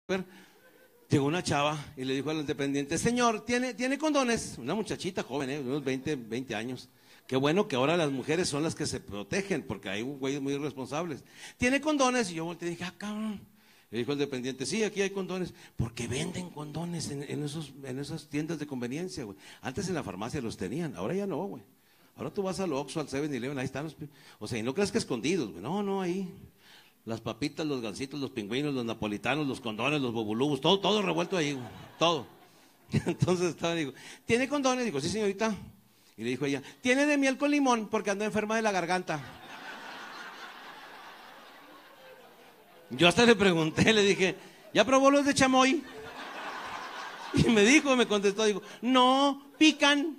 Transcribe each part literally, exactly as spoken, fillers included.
Llegó una chava y le dijo al dependiente: señor, ¿tiene, ¿tiene condones? Una muchachita joven, ¿eh? Unos veinte, veinte años. Qué bueno que ahora las mujeres son las que se protegen, porque hay güeyes muy irresponsables. ¿Tiene condones? Y yo volteé y dije: ah, cabrón. Le dijo el dependiente: sí, aquí hay condones. Porque venden condones en, en, esos, en esas tiendas de conveniencia, güey. Antes en la farmacia los tenían, ahora ya no, güey. Ahora tú vas al Oxxo, al seven eleven, ahí están los... O sea, y no creas que escondidos, güey. No, no, ahí. Las papitas, los gansitos, los pingüinos, los napolitanos, los condones, los bobulubos, todo, todo revuelto ahí, güey. Todo. Entonces estaba, digo: ¿tiene condones? Digo: sí, señorita. Y le dijo ella: ¿tiene de miel con limón? Porque ando enferma de la garganta. Yo hasta le pregunté, le dije: ¿ya probó los de chamoy? Y me dijo, me contestó, digo: no, pican.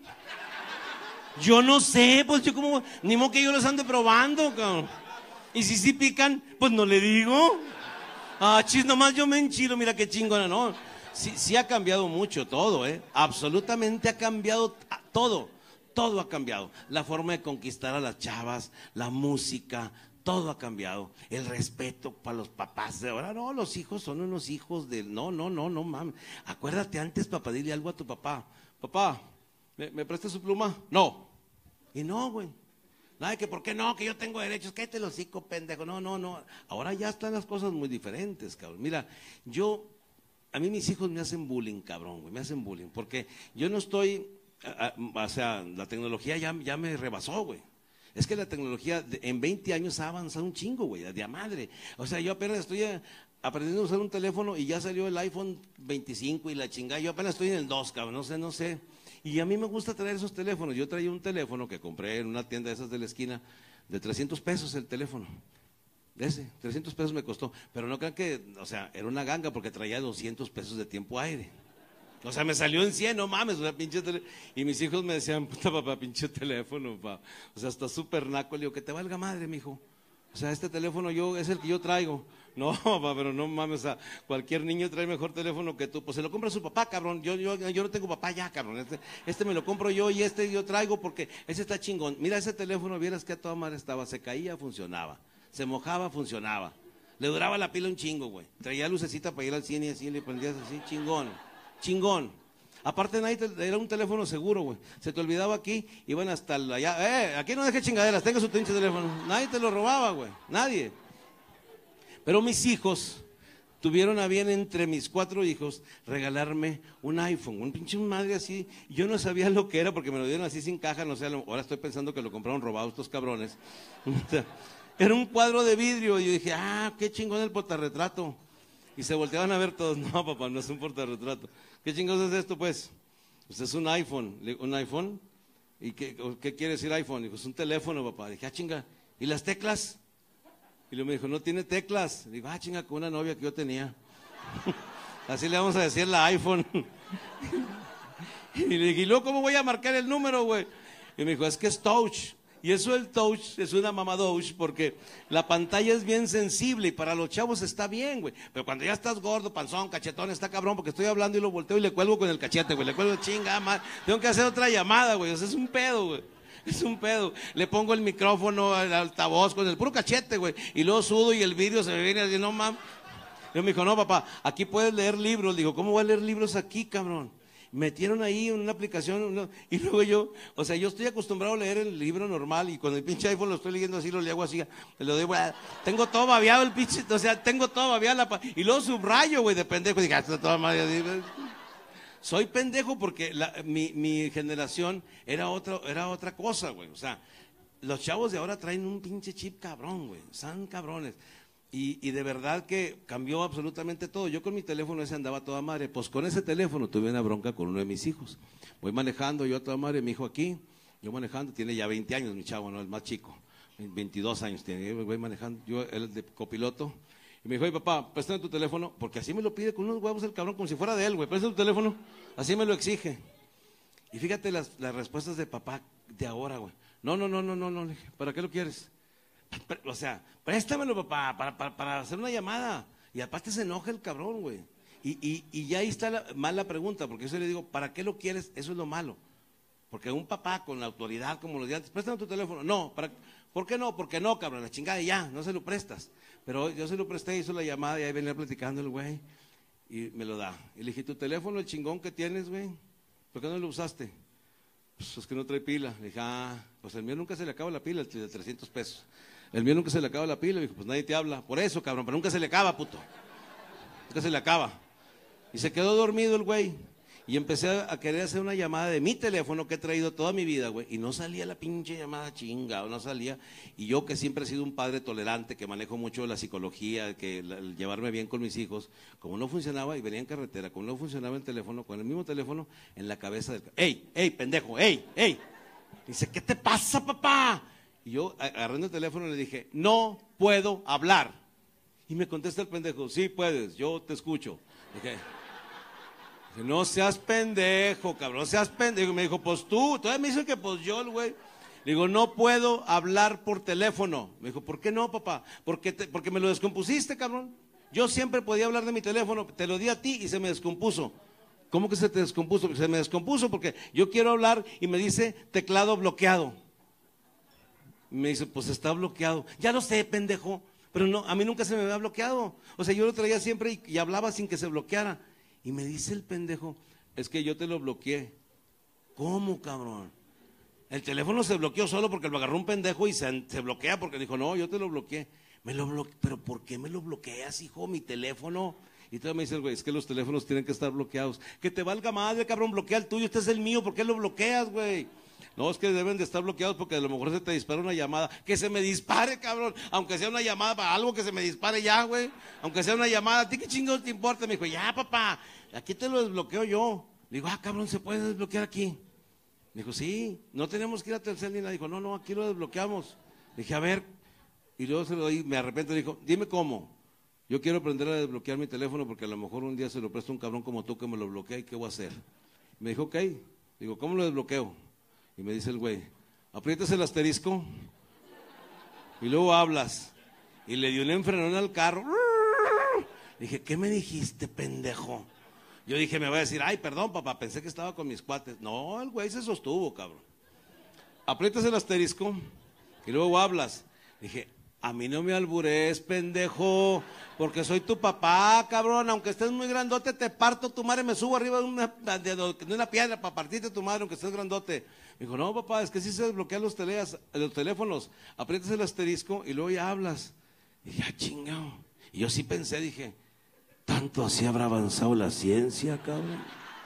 Yo no sé, pues yo como, ni modo que yo los ande probando, cabrón. Y si sí pican, pues no le digo. Ah, chis, nomás yo me enchilo, mira qué chingona, no. Sí, sí ha cambiado mucho todo, ¿eh? Absolutamente ha cambiado todo, todo ha cambiado. La forma de conquistar a las chavas, la música, todo ha cambiado. El respeto para los papás de ahora, no, los hijos son unos hijos del, no, no, no, no mames. Acuérdate antes, papá, dile algo a tu papá: papá, ¿me, me prestas su pluma? No. Y no, güey. Nada, que por qué no, que yo tengo derechos, cállate los hocico, pendejo. No, no, no. Ahora ya están las cosas muy diferentes, cabrón. Mira, yo, a mí mis hijos me hacen bullying, cabrón, güey, me hacen bullying. Porque yo no estoy, a, a, o sea, la tecnología ya, ya me rebasó, güey. Es que la tecnología de, en veinte años ha avanzado un chingo, güey, de a madre. O sea, yo apenas estoy a, aprendiendo a usar un teléfono y ya salió el iPhone veinticinco y la chingada. Yo apenas estoy en el dos, cabrón, no sé, no sé. Y a mí me gusta traer esos teléfonos. Yo traía un teléfono que compré en una tienda de esas de la esquina, de trescientos pesos el teléfono. Ese, trescientos pesos me costó. Pero no crean que, o sea, era una ganga porque traía doscientos pesos de tiempo aire. O sea, me salió en cien, no mames, una pinche teléfono. Y mis hijos me decían: puta papá, pinche teléfono, papá. O sea, está súper naco. Le digo: que te valga madre, mijo. O sea, este teléfono yo es el que yo traigo. No, papá, pero no mames, o sea, cualquier niño trae mejor teléfono que tú. Pues se lo compra su papá, cabrón. Yo, yo, yo no tengo papá ya, cabrón. Este, este me lo compro yo y este yo traigo porque ese está chingón. Mira ese teléfono, vieras que a toda madre estaba. Se caía, funcionaba. Se mojaba, funcionaba. Le duraba la pila un chingo, güey. Traía lucecita para ir al cine y así le prendías así, chingón. Chingón. Aparte, nadie te, era un teléfono seguro, güey. Se te olvidaba aquí, iban hasta allá. Eh, aquí no deje chingaderas, tenga su pinche teléfono. Nadie te lo robaba, güey. Nadie. Pero mis hijos tuvieron a bien, entre mis cuatro hijos, regalarme un iPhone, un pinche madre así. Yo no sabía lo que era porque me lo dieron así sin caja, no sé, ahora estoy pensando que lo compraron robado estos cabrones. Era un cuadro de vidrio y yo dije: ah, qué chingón el portarretrato. Y se volteaban a ver todos: no, papá, no es un portarretrato. ¿Qué chingados es esto, pues? Pues es un iPhone. Le digo: ¿un iPhone? ¿Y qué, qué quiere decir iPhone? Digo: es un teléfono, papá. Dije: ah, chinga, ¿y las teclas? Y luego me dijo: no tiene teclas. Digo: ah, chinga, con una novia que yo tenía. Así le vamos a decir la iPhone. Y le dije: ¿y luego cómo voy a marcar el número, güey? Y me dijo: es que es touch. Y eso, el touch, es una mamadouch porque la pantalla es bien sensible y para los chavos está bien, güey. Pero cuando ya estás gordo, panzón, cachetón, está cabrón, porque estoy hablando y lo volteo y le cuelgo con el cachete, güey. Le cuelgo, chinga, man. Tengo que hacer otra llamada, güey. O sea, es un pedo, güey. Es un pedo. Le pongo el micrófono, el altavoz con el puro cachete, güey. Y luego sudo y el vídeo se me viene así, no mames. Yo me dijo: no, papá, aquí puedes leer libros. Digo: ¿cómo voy a leer libros aquí, cabrón? Metieron ahí una aplicación, una, y luego yo, o sea, yo estoy acostumbrado a leer el libro normal y cuando el pinche iPhone lo estoy leyendo así, lo leo así, lo doy, güey, tengo todo babeado el pinche, o sea, tengo todo babeado la, y luego subrayo, güey, de pendejo, y dije: ah, está toda madre así. Soy pendejo porque la, mi, mi generación era otra, era otra cosa, güey, o sea, los chavos de ahora traen un pinche chip cabrón, güey, son cabrones. Y, y de verdad que cambió absolutamente todo. Yo con mi teléfono ese andaba a toda madre. Pues con ese teléfono tuve una bronca con uno de mis hijos. Voy manejando yo a toda madre, mi hijo aquí, yo manejando, tiene ya veinte años mi chavo, ¿no? El más chico, veintidós años tiene. Voy manejando, yo él de copiloto. Y me dijo: oye, papá, préstame tu teléfono, porque así me lo pide con unos huevos el cabrón, como si fuera de él, güey. Préstame tu teléfono, así me lo exige. Y fíjate las, las respuestas de papá de ahora, güey. No, no, no, no, no, no, ¿para qué lo quieres? O sea, préstamelo, papá, para, para, para hacer una llamada. Y aparte se enoja el cabrón, güey. Y, y, y ya ahí está la, mal la pregunta, porque yo le digo: ¿para qué lo quieres? Eso es lo malo. Porque un papá con la autoridad como los de antes: préstame tu teléfono. No, para, ¿por qué no? Porque no, cabrón, la chingada y ya, no se lo prestas. Pero yo se lo presté, hizo la llamada y ahí venía platicando el güey. Y me lo da. Y le dije, ¿tu teléfono, el chingón que tienes, güey? ¿Por qué no lo usaste? Pues es que no trae pila. Le dije, ah, pues el mío nunca se le acaba la pila, el de trescientos pesos. El mío nunca se le acaba la pila. Le dije, pues nadie te habla. Por eso, cabrón, pero nunca se le acaba, puto. Nunca se le acaba. Y se quedó dormido el güey. Y empecé a querer hacer una llamada de mi teléfono que he traído toda mi vida, güey. Y no salía la pinche llamada, chinga, no salía. Y yo, que siempre he sido un padre tolerante, que manejo mucho la psicología, que la, el llevarme bien con mis hijos, como no funcionaba, y venía en carretera, como no funcionaba el teléfono, con el mismo teléfono en la cabeza del... ¡Ey, ey, pendejo, ey, ey! Dice, ¿qué te pasa, papá? Y yo, agarrando el teléfono, le dije, no puedo hablar. Y me contesta el pendejo, sí puedes, yo te escucho. Dije, no seas pendejo, cabrón, no seas pendejo. Me dijo, pues tú, todavía me dice que pues yo, el güey. Le digo, no puedo hablar por teléfono. Me dijo, ¿por qué no, papá? Porque, te, porque me lo descompusiste, cabrón. Yo siempre podía hablar de mi teléfono, te lo di a ti y se me descompuso. ¿Cómo que se te descompuso? Se me descompuso porque yo quiero hablar y me dice teclado bloqueado. Me dice, pues está bloqueado. Ya lo sé, pendejo, pero no, a mí nunca se me había bloqueado. O sea, yo lo traía siempre y, y hablaba sin que se bloqueara. Y me dice el pendejo, es que yo te lo bloqueé. ¿Cómo, cabrón? El teléfono se bloqueó solo porque lo agarró un pendejo y se, se bloquea porque dijo, no, yo te lo bloqueé. Me lo bloqueé, pero ¿por qué me lo bloqueas, hijo, mi teléfono? Y todavía me dice el güey, es que los teléfonos tienen que estar bloqueados. Que te valga madre, cabrón, bloquea el tuyo, este es el mío, ¿por qué lo bloqueas, güey? No, es que deben de estar bloqueados porque a lo mejor se te dispara una llamada. Que se me dispare, cabrón, aunque sea una llamada para algo, que se me dispare ya, güey. Aunque sea una llamada, ¿a ti qué chingados te importa? Me dijo, ya, papá, aquí te lo desbloqueo yo. Le digo, ah, cabrón, ¿se puede desbloquear aquí? Me dijo, sí, no tenemos que ir a Telcel ni nada. Dijo, no, no, aquí lo desbloqueamos. Le dije, a ver, y luego se lo doy, me arrepiento, le dijo, dime cómo. Yo quiero aprender a desbloquear mi teléfono porque a lo mejor un día se lo presta un cabrón como tú que me lo bloquea y ¿qué voy a hacer? Me dijo, ok. Digo, ¿cómo lo desbloqueo? Y me dice el güey, aprietas el asterisco y luego hablas. Y le dio un enfrenón al carro. Dije, ¿qué me dijiste, pendejo? Yo dije, me va a decir, ay, perdón, papá, pensé que estaba con mis cuates. No, el güey se sostuvo, cabrón. Aprietas el asterisco y luego hablas. Dije, a mí no me alburees, pendejo, porque soy tu papá, cabrón. Aunque estés muy grandote, te parto tu madre, me subo arriba de una, de, de una piedra para partirte tu madre, aunque estés grandote. Me dijo, no, papá, es que sí se desbloquean los, teleas, los teléfonos. Aprietas el asterisco y luego ya hablas. Y dije, ah, chingado. Y yo sí pensé, dije, ¿tanto así habrá avanzado la ciencia, cabrón?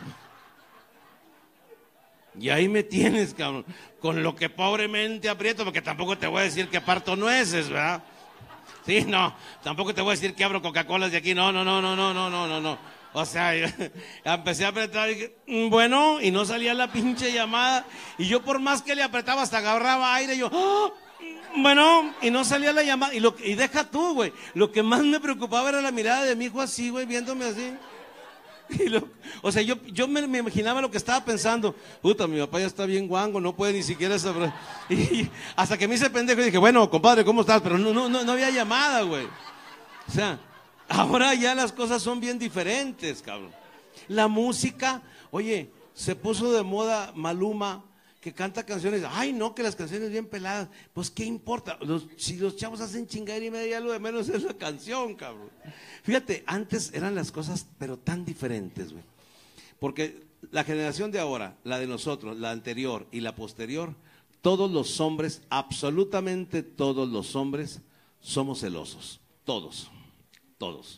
Y ahí me tienes, cabrón, con lo que pobremente aprieto, porque tampoco te voy a decir que parto nueces, ¿verdad? Sí, no, tampoco te voy a decir que abro Coca-Colas de aquí, no, no, no, no, no, no, no, no, no. O sea, yo empecé a apretar y dije, bueno, y no salía la pinche llamada, y yo por más que le apretaba hasta agarraba aire, y yo, ¡oh! Bueno, y no salía la llamada, y, lo, y deja tú, güey, lo que más me preocupaba era la mirada de mi hijo así, güey, viéndome así. Y lo, o sea, yo, yo me, me imaginaba lo que estaba pensando. Puta, mi papá ya está bien guango, no puede ni siquiera saber. Y, y hasta que me hice pendejo y dije, bueno, compadre, ¿cómo estás? Pero no, no, no, no había llamada, güey. O sea, ahora ya las cosas son bien diferentes, cabrón. La música, oye, se puso de moda Maluma, que canta canciones, ay no, que las canciones bien peladas, pues qué importa, los, si los chavos hacen chingadera y media, lo de menos es la canción, cabrón. Fíjate, antes eran las cosas pero tan diferentes, güey, porque la generación de ahora, la de nosotros, la anterior y la posterior, todos los hombres, absolutamente todos los hombres, somos celosos, todos, todos,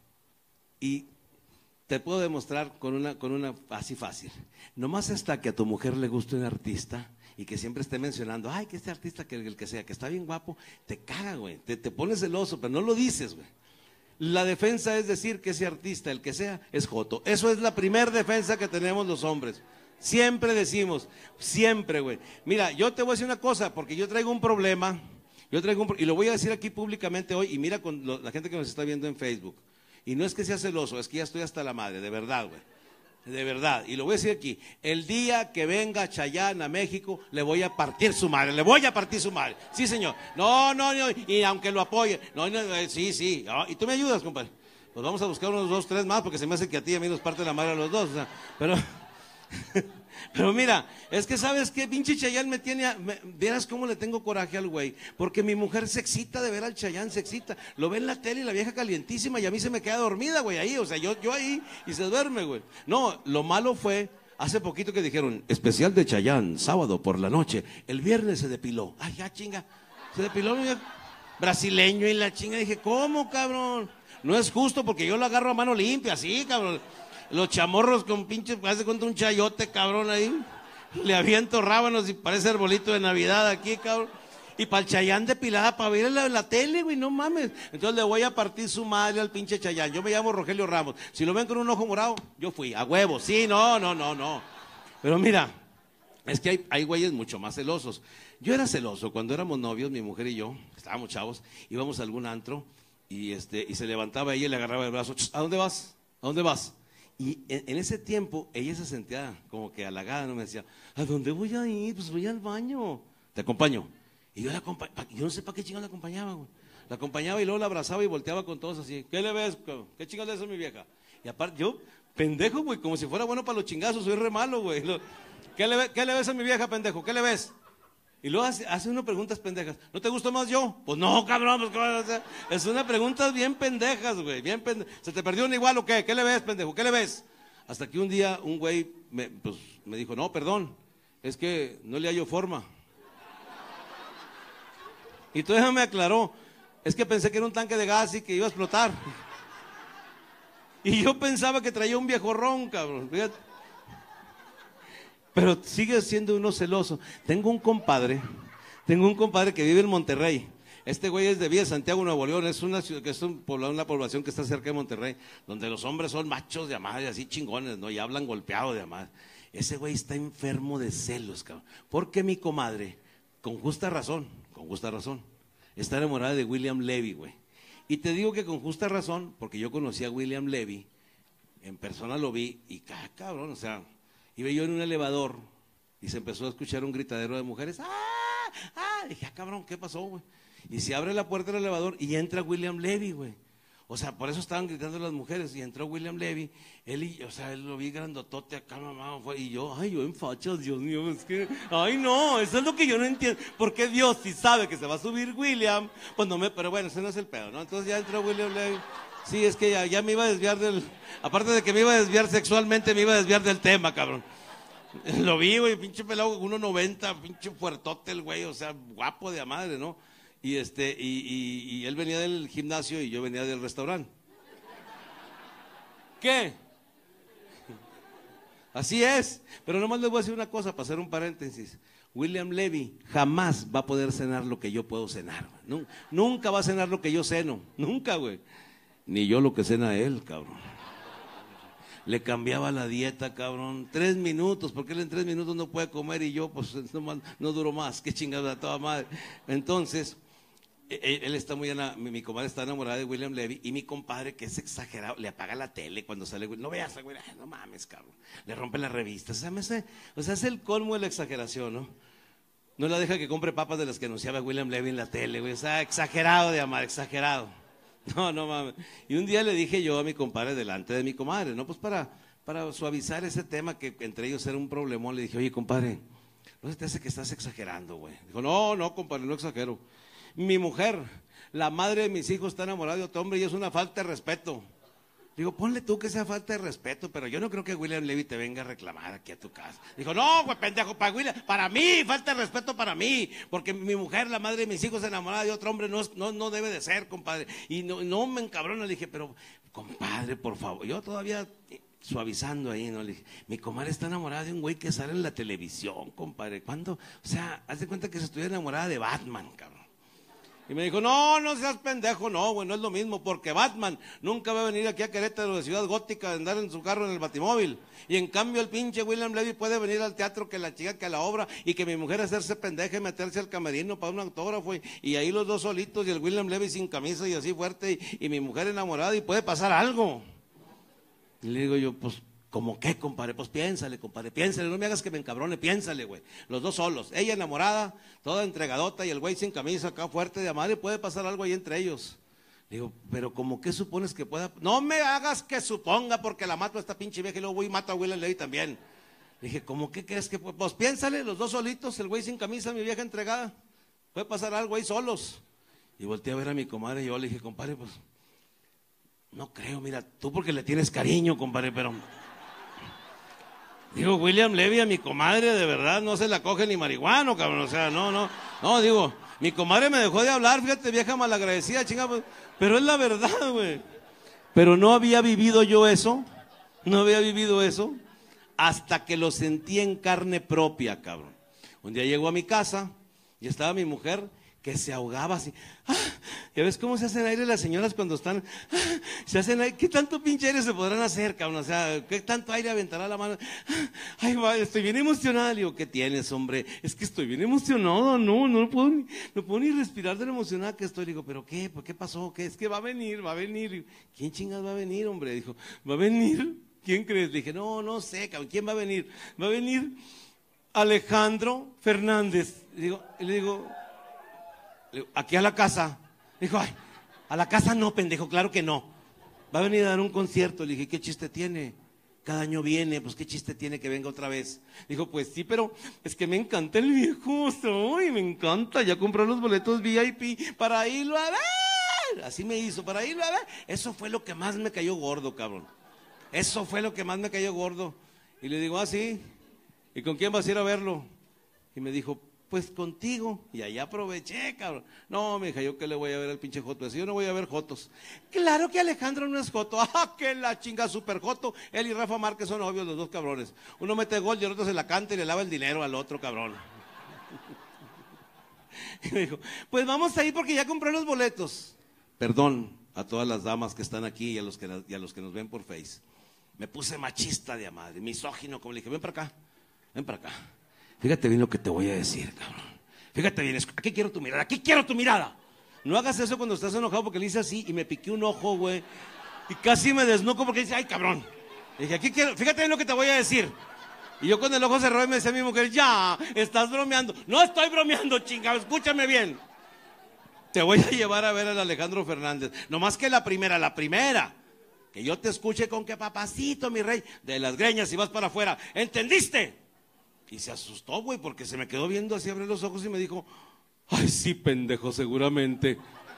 y te puedo demostrar con una, con una así fácil. Nomás hasta que a tu mujer le guste un artista y que siempre esté mencionando, ay, que este artista, que el que sea, que está bien guapo, te caga, güey, te, te pones celoso, pero no lo dices, güey. La defensa es decir que ese artista, el que sea, es joto. Eso es la primer defensa que tenemos los hombres. Siempre decimos, siempre, güey. Mira, yo te voy a decir una cosa, porque yo traigo un problema, yo traigo un, y lo voy a decir aquí públicamente hoy, y mira con lo, la gente que nos está viendo en Facebook. Y no es que sea celoso, es que ya estoy hasta la madre, de verdad, güey. De verdad. Y lo voy a decir aquí. El día que venga Chayanne a México, le voy a partir su madre. Le voy a partir su madre. Sí, señor. No, no, no. Y aunque lo apoye. No, no, eh, sí, sí. Oh, y tú me ayudas, compadre. Pues vamos a buscar unos dos, tres más, porque se me hace que a ti y a mí nos parte la madre a los dos. O sea, pero, Pero mira, es que sabes qué, pinche Chayanne me tiene, a, me, vieras cómo le tengo coraje al güey, porque mi mujer se excita de ver al Chayanne, se excita, lo ve en la tele y la vieja calientísima y a mí se me queda dormida, güey, ahí, o sea, yo, yo ahí y se duerme, güey. No, lo malo fue, hace poquito que dijeron, especial de Chayanne, sábado por la noche, el viernes se depiló, ay, ya chinga, se depiló, mira, brasileño y la chinga, dije, ¿cómo, cabrón? No es justo porque yo lo agarro a mano limpia, así, cabrón. Los chamorros con pinches, hace cuenta un chayote, cabrón, ahí. Le aviento rábanos y parece arbolito de Navidad aquí, cabrón. Y para el Chayanne depilada, para ver en la, la tele, güey, no mames. Entonces le voy a partir su madre al pinche Chayanne. Yo me llamo Rogelio Ramos. Si lo ven con un ojo morado, yo fui, a huevo. Sí, no, no, no, no. Pero mira, es que hay, hay güeyes mucho más celosos. Yo era celoso cuando éramos novios, mi mujer y yo, estábamos chavos, íbamos a algún antro y, este, y se levantaba ella y le agarraba el brazo. ¿A dónde vas? ¿A dónde vas? Y en, en ese tiempo ella se sentía como que halagada, no me decía, ¿a dónde voy a ir? Pues voy al baño. Te acompaño. Y yo la acompañaba, yo no sé para qué chingados la acompañaba, güey. La acompañaba y luego la abrazaba y volteaba con todos así. ¿Qué le ves? ¿Qué chingados le hace a mi vieja? Y aparte, yo, pendejo, güey, como si fuera bueno para los chingazos, soy re malo, güey. ¿Qué le, ¿Qué le ves a mi vieja, pendejo? ¿Qué le ves? Y luego hace, hace unas preguntas pendejas. ¿No te gusta más yo? Pues no, cabrón, pues ¿qué vas a hacer? Es una preguntas bien pendejas, güey, bien pendejas. ¿Se te perdió un igual o qué? ¿Qué le ves, pendejo? ¿Qué le ves? Hasta que un día un güey me, pues, me dijo, no, perdón, es que no le hallo forma. Y todavía me aclaró, es que pensé que era un tanque de gas y que iba a explotar. Y yo pensaba que traía un viejo ron, cabrón, fíjate. Pero sigue siendo uno celoso. Tengo un compadre, tengo un compadre que vive en Monterrey. Este güey es de Villa Santiago, Nuevo León. Es una ciudad, que es un poblado, una población que está cerca de Monterrey, donde los hombres son machos de madre, así chingones, ¿no? Y hablan golpeado de madre. Ese güey está enfermo de celos, cabrón. Porque mi comadre, con justa razón, con justa razón, está enamorada de William Levy, güey. Y te digo que con justa razón, porque yo conocí a William Levy, en persona lo vi, y ah, cabrón, o sea, iba yo en un elevador y se empezó a escuchar un gritadero de mujeres. ¡Ah! ¡Ah! Y dije, ah, cabrón, ¿qué pasó, güey? Y se abre la puerta del elevador y entra William Levy, güey. O sea, por eso estaban gritando las mujeres. Y entró William Levy, él y, o sea, él lo vi grandotote acá, mamá, fue, y yo, ay, yo en fachas, Dios mío, es que, ay, no, eso es lo que yo no entiendo. ¿Por qué Dios, si sabe que se va a subir William? Pues no me, pero bueno, ese no es el pedo, ¿no? Entonces ya entró William Levy. Sí, es que ya, ya me iba a desviar del, aparte de que me iba a desviar sexualmente, me iba a desviar del tema, cabrón. Lo vi, güey, pinche pelado, uno noventa, pinche fuertote el güey, o sea, guapo de a madre, ¿no? Y este, y, y, y él venía del gimnasio y yo venía del restaurante. ¿Qué? Así es, pero nomás les voy a decir una cosa, para hacer un paréntesis. William Levy jamás va a poder cenar lo que yo puedo cenar, güey. Nunca va a cenar lo que yo ceno, nunca, güey. Ni yo lo que cena él, cabrón. Le cambiaba la dieta, cabrón, tres minutos, porque él en tres minutos no puede comer y yo, pues, no, no duro más, qué chingada toda madre. Entonces, él, él está muy, mi, mi comadre está enamorada de William Levy y mi compadre, que es exagerado, le apaga la tele cuando sale, no veas, güey, no mames, cabrón, le rompe las revistas, o sea, me hace, o sea, es el colmo de la exageración, ¿no? No la deja que compre papas de las que anunciaba William Levy en la tele, güey, o sea, exagerado de amar, exagerado. No, no mames. Y un día le dije yo a mi compadre delante de mi comadre, ¿no? Pues para, para suavizar ese tema que entre ellos era un problemón, le dije, oye, compadre, ¿no se te hace que estás exagerando, güey? Dijo, no, no, compadre, no exagero. Mi mujer, la madre de mis hijos, está enamorada de otro hombre y es una falta de respeto. Digo, ponle tú que sea falta de respeto, pero yo no creo que William Levy te venga a reclamar aquí a tu casa. Dijo, no, güey, pendejo, para William, para mí, falta de respeto para mí, porque mi mujer, la madre de mis hijos, enamorada de otro hombre, no, no, no debe de ser, compadre. Y no, no me encabrona, le dije, pero, compadre, por favor, yo todavía suavizando ahí, ¿no? Le dije, mi comadre está enamorada de un güey que sale en la televisión, compadre. ¿Cuándo? O sea, haz de cuenta que se estuviera enamorada de Batman, cabrón. Y me dijo, no, no seas pendejo, no, güey, no es lo mismo, porque Batman nunca va a venir aquí a Querétaro, de Ciudad Gótica, a andar en su carro en el Batimóvil. Y en cambio el pinche William Levy puede venir al teatro, que la chica, que a la obra, y que mi mujer hacerse pendeja y meterse al camerino para un autógrafo, y, y ahí los dos solitos, y el William Levy sin camisa y así fuerte, y, y mi mujer enamorada, y puede pasar algo. Y le digo yo, pues, ¿cómo qué, compadre? Pues piénsale, compadre, piénsale, no me hagas que me encabrone, piénsale, güey. Los dos solos, ella enamorada, toda entregadota, y el güey sin camisa, acá fuerte de madre, puede pasar algo ahí entre ellos. Digo, pero ¿cómo qué supones que pueda? No me hagas que suponga, porque la mato a esta pinche vieja y luego voy y mato a William Levy también. Dije, ¿cómo qué crees que? Pues piénsale, los dos solitos, el güey sin camisa, mi vieja entregada. Puede pasar algo ahí solos. Y volteé a ver a mi comadre y yo le dije, compadre, pues no creo, mira, tú porque le tienes cariño, compadre, pero digo, William Levy a mi comadre de verdad no se la coge ni marihuano, cabrón, o sea, no, no, no, digo, mi comadre me dejó de hablar, fíjate, vieja malagradecida, chinga, pues, pero es la verdad, güey. Pero no había vivido yo eso, no había vivido eso, hasta que lo sentí en carne propia, cabrón. Un día llego a mi casa y estaba mi mujer que se ahogaba así. ¡Ah! ¿Ya ves cómo se hacen aire las señoras cuando están? ¡Ah! Se hacen aire. ¿Qué tanto pinche aire se podrán hacer, cabrón? O sea, ¿qué tanto aire aventará la mano? ¡Ah! Ay, va, estoy bien emocionada. Le digo, ¿qué tienes, hombre? Es que estoy bien emocionado. No, no puedo ni, no puedo ni respirar de lo emocionada que estoy. Le digo, ¿pero qué? ¿Por qué pasó? ¿Qué? Es que va a venir, va a venir. Digo, ¿quién chingas va a venir, hombre? Dijo, ¿va a venir? ¿Quién crees? Le dije, no, no sé, cabrón. ¿Quién va a venir? Va a venir Alejandro Fernández. Le digo, le digo, aquí a la casa. Dijo, ay, a la casa no, pendejo, claro que no. Va a venir a dar un concierto. Le dije, ¿qué chiste tiene? Cada año viene, pues qué chiste tiene que venga otra vez. Dijo, pues sí, pero es que me encanta el viejo, uy, me encanta, ya compré los boletos V I P para irlo a ver. Así me hizo, para irlo a ver. Eso fue lo que más me cayó gordo, cabrón. Eso fue lo que más me cayó gordo. Y le digo, ah, sí, ¿y con quién vas a ir a verlo? Y me dijo, pues contigo. Y ahí aproveché, cabrón. No, mija, yo que le voy a ver al pinche joto. Así yo no voy a ver jotos. Claro que Alejandro no es joto. Ah, que la chinga super joto. Él y Rafa Márquez son novios, los dos cabrones. Uno mete gol y el otro se la canta y le lava el dinero al otro cabrón. Y me dijo, pues vamos a ir porque ya compré los boletos. Perdón a todas las damas que están aquí y a los que, y a los que nos ven por Face. Me puse machista de a madre, misógino, como le dije, ven para acá, ven para acá. Fíjate bien lo que te voy a decir, cabrón. Fíjate bien, aquí quiero tu mirada, aquí quiero tu mirada. No hagas eso cuando estás enojado, porque le hice así y me piqué un ojo, güey. Y casi me desnuco porque dice, ay, cabrón. Le dije, aquí quiero, fíjate bien lo que te voy a decir. Y yo con el ojo cerrado y me decía a mi mujer, ya, estás bromeando. No estoy bromeando, chingado, escúchame bien. Te voy a llevar a ver al Alejandro Fernández. Nomás que la primera, la primera. Que yo te escuche con que papacito, mi rey, de las greñas y vas para afuera. ¿Entendiste? Y se asustó, güey, porque se me quedó viendo así, abrió los ojos y me dijo, ay, sí, pendejo, seguramente.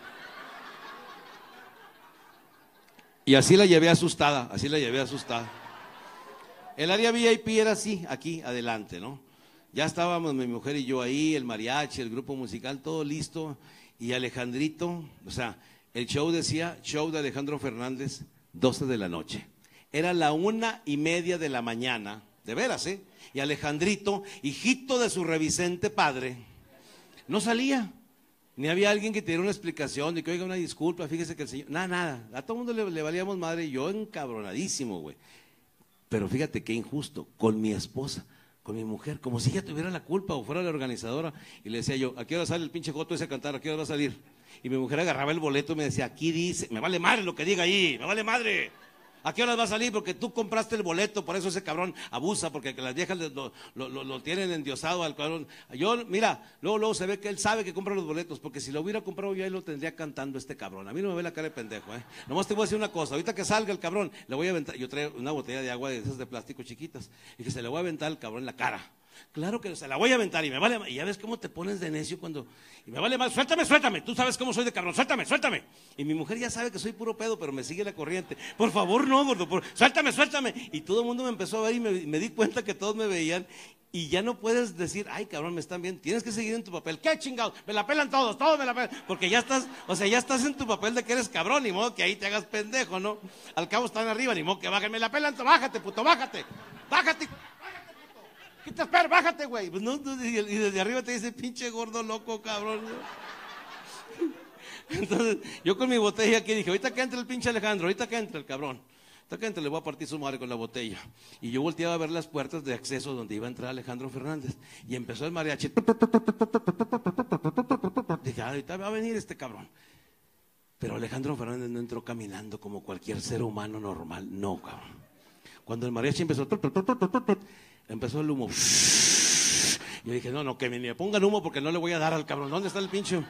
Y así la llevé asustada, así la llevé asustada. El área V I P era así, aquí, adelante, ¿no? Ya estábamos mi mujer y yo ahí, el mariachi, el grupo musical, todo listo. Y Alejandrito, o sea, el show decía, show de Alejandro Fernández, doce de la noche. Era la una y media de la mañana, de veras, ¿eh? Y Alejandrito, hijito de su revisente padre, no salía. Ni había alguien que te diera una explicación, de que oiga una disculpa, fíjese que el señor, nada, nada. A todo el mundo le, le valíamos madre y yo encabronadísimo, güey. Pero fíjate qué injusto, con mi esposa, con mi mujer, como si ella tuviera la culpa o fuera la organizadora. Y le decía yo, ¿a qué hora sale el pinche joto ese a cantar? ¿A qué hora va a salir? Y mi mujer agarraba el boleto y me decía, aquí dice, me vale madre lo que diga ahí, me vale madre. ¿A qué horas va a salir? Porque tú compraste el boleto, por eso ese cabrón abusa, porque las viejas lo, lo, lo, lo tienen endiosado al cabrón. Yo, mira, luego, luego se ve que él sabe que compra los boletos, porque si lo hubiera comprado yo, ahí lo tendría cantando este cabrón. A mí no me ve la cara de pendejo, ¿eh? Nomás te voy a decir una cosa, ahorita que salga el cabrón, le voy a aventar, yo traigo una botella de agua de esas de plástico chiquitas, y que se le voy a aventar al cabrón en la cara. Claro que se la voy a aventar y me vale, y ya ves cómo te pones de necio cuando, y me vale más, suéltame, suéltame, tú sabes cómo soy de cabrón, suéltame, suéltame. Y mi mujer ya sabe que soy puro pedo, pero me sigue la corriente. Por favor, no, gordo, por, suéltame, suéltame. Y todo el mundo me empezó a ver y me, me di cuenta que todos me veían. Y ya no puedes decir, ay, cabrón, me están viendo, tienes que seguir en tu papel. ¿Qué chingados? Me la pelan todos, todos me la pelan. Porque ya estás, o sea, ya estás en tu papel de que eres cabrón, ni modo que ahí te hagas pendejo, ¿no? Al cabo están arriba, ni modo que bajen, me la pelan, bájate, puto, bájate, bájate. ¿Qué te esperas? Bájate, güey. Pues no, y desde arriba te dice, pinche gordo loco, cabrón. Entonces, yo con mi botella aquí dije, ahorita que entre el pinche Alejandro, ahorita que entre el cabrón, ahorita que entre le voy a partir su madre con la botella. Y yo volteaba a ver las puertas de acceso donde iba a entrar Alejandro Fernández. Y empezó el mariachi. Dije, ahorita va a venir este cabrón. Pero Alejandro Fernández no entró caminando como cualquier ser humano normal. No, cabrón. Cuando el mariachi empezó, empezó el humo. Yo dije, no, no, que me pongan humo porque no le voy a dar al cabrón. ¿Dónde está el pinche?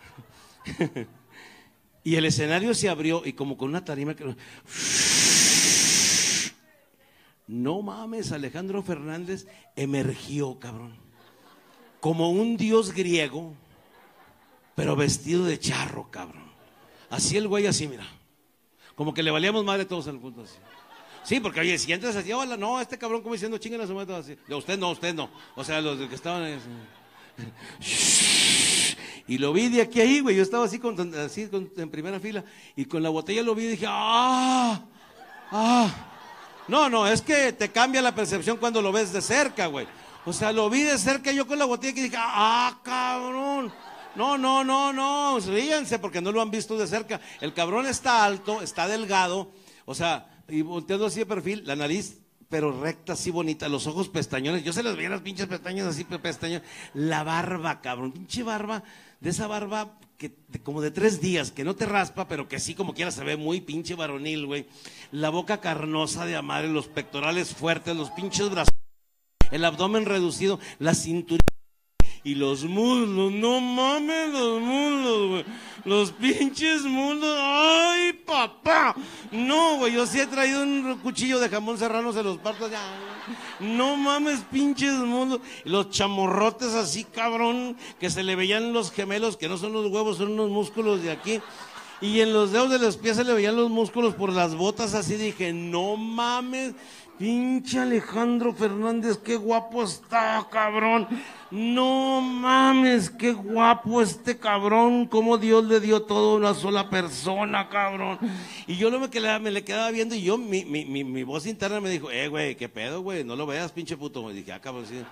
Y el escenario se abrió y como con una tarima que... No mames, Alejandro Fernández emergió, cabrón, como un dios griego, pero vestido de charro, cabrón. Así el güey, así, mira, como que le valíamos madre todos al punto así. Sí, porque oye, si entras así, hola, no, este cabrón como diciendo, chinguen a su madre, así. Usted no, usted no. O sea, los que estaban ahí así. Y lo vi de aquí a ahí, güey. Yo estaba así, con, así con, en primera fila, y con la botella lo vi y dije, ¡ah! ¡ah! No, no, es que te cambia la percepción cuando lo ves de cerca, güey. O sea, lo vi de cerca yo con la botella y dije, ¡ah, cabrón! No, no, no, no, ríanse porque no lo han visto de cerca. El cabrón está alto, está delgado, o sea, y volteando así de perfil, la nariz, pero recta, así bonita, los ojos pestañones, yo se les veía las pinches pestañas así, pestañones, la barba, cabrón, pinche barba, de esa barba que de, como de tres días, que no te raspa, pero que sí como quiera se ve muy pinche varonil, güey, la boca carnosa de a madre, los pectorales fuertes, los pinches brazos, el abdomen reducido, la cintura y los muslos, no mames los muslos, güey, los pinches muslos, ay papá, no güey, yo sí he traído un cuchillo de jamón serrano, se los parto ya, no mames pinches muslos, los chamorrotes así cabrón, que se le veían los gemelos, que no son los huevos, son unos músculos de aquí, y en los dedos de los pies se le veían los músculos por las botas, así dije, no mames, pinche Alejandro Fernández, qué guapo está, cabrón. No mames, qué guapo este cabrón, cómo Dios le dio todo a una sola persona, cabrón. Y yo no me, quedaba, me le quedaba viendo y yo, mi, mi, mi, mi voz interna me dijo, eh, güey, qué pedo, güey, no lo veas, pinche puto. Me dije, ah, cabrón, sí.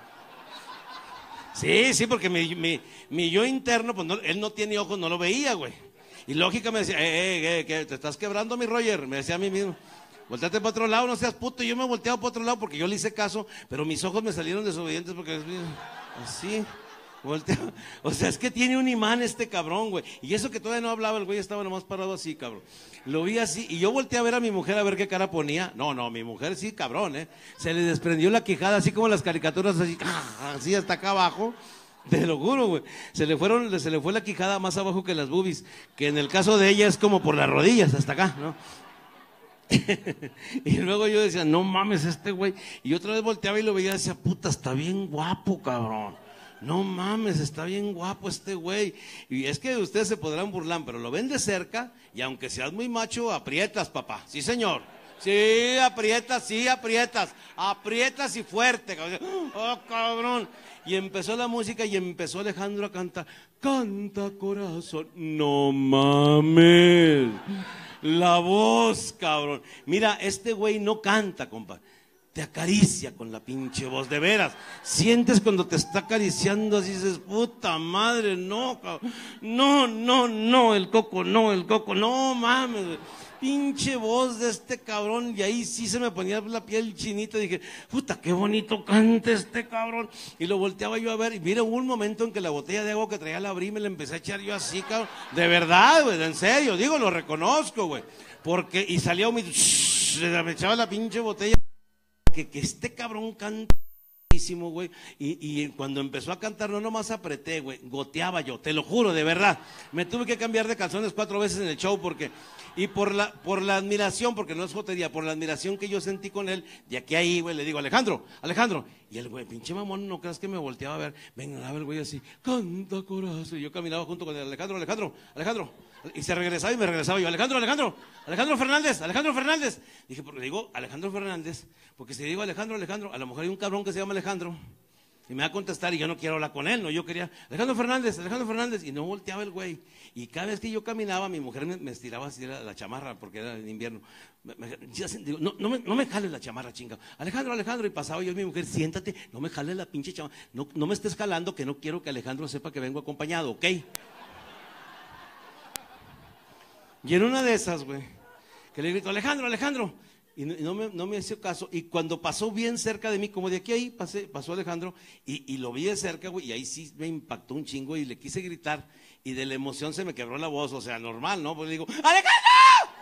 Sí, sí, porque mi, mi, mi yo interno, pues no, él no tiene ojos, no lo veía, güey. Y lógica me decía, eh, eh, eh, que te estás quebrando, mi Roger, me decía a mí mismo. Volteate para otro lado, no seas puto. Y yo me volteaba para otro lado porque yo le hice caso, pero mis ojos me salieron desobedientes porque así, volteaba. O sea, es que tiene un imán este cabrón, güey. Y eso que todavía no hablaba, el güey estaba nomás parado así, cabrón. Lo vi así, y yo volteé a ver a mi mujer a ver qué cara ponía. No, no, mi mujer sí, cabrón, ¿eh? Se le desprendió la quijada, así como las caricaturas, así, así hasta acá abajo. Te lo juro, güey. Se le fueron, se le fue la quijada más abajo que las boobies, que en el caso de ella es como por las rodillas, hasta acá, ¿no? Y luego yo decía, no mames este güey. Y otra vez volteaba y lo veía y decía, puta, está bien guapo, cabrón. No mames, está bien guapo este güey. Y es que ustedes se podrán burlar, pero lo ven de cerca y aunque seas muy macho, aprietas, papá. Sí, señor. Sí, aprietas, sí, aprietas. Aprietas y fuerte, cabrón. Oh, cabrón. Y empezó la música y empezó Alejandro a cantar. Canta, corazón. No mames. La voz, cabrón. Mira, este güey no canta, compa. Te acaricia con la pinche voz, de veras. Sientes cuando te está acariciando así, dices, puta madre, no, cabrón. No, no, no, el coco, no, el coco, no mames. Pinche voz de este cabrón. Y ahí sí se me ponía la piel chinita. Dije, puta, qué bonito canta este cabrón. Y lo volteaba yo a ver. Y mira, hubo un momento en que la botella de agua que traía la abrí, me la empecé a echar yo así, cabrón. De verdad, güey, en serio. Digo, lo reconozco, güey. Porque, y salía un... me echaba la pinche botella. Que, que este cabrón canta. Güey. Y, y cuando empezó a cantar, no nomás apreté, güey, goteaba yo, te lo juro, de verdad. Me tuve que cambiar de calzones cuatro veces en el show porque, y por la, por la admiración, porque no es jotería, por la admiración que yo sentí con él, de aquí a ahí, güey, le digo, Alejandro, Alejandro. Y el güey, pinche mamón, no creas que me volteaba a ver, venga, a ver, güey, así, canta corazón. Y yo caminaba junto con el Alejandro, Alejandro, Alejandro. Y se regresaba y me regresaba yo, Alejandro, Alejandro, Alejandro Fernández, Alejandro Fernández. Dije, porque digo Alejandro Fernández, porque si digo Alejandro, Alejandro, a lo mejor hay un cabrón que se llama Alejandro y me va a contestar y yo no quiero hablar con él, no, yo quería, Alejandro Fernández, Alejandro Fernández, y no volteaba el güey. Y cada vez que yo caminaba, mi mujer me, me estiraba así la, la chamarra, porque era en invierno. Me, me, ya, digo, no, no, me, no me jales la chamarra, chinga. Alejandro, Alejandro, y pasaba yo y mi mujer, siéntate, no me jales la pinche chamarra, no, no me estés jalando, que no quiero que Alejandro sepa que vengo acompañado, ¿ok? Y en una de esas, güey, que le grito, Alejandro, Alejandro, y no, y no me, no me hizo caso, y cuando pasó bien cerca de mí, como de aquí a ahí, pasé, pasó Alejandro, y, y lo vi de cerca, güey, y ahí sí me impactó un chingo, y le quise gritar, y de la emoción se me quebró la voz, o sea, normal, ¿no? Pues le digo, ¡Alejandro!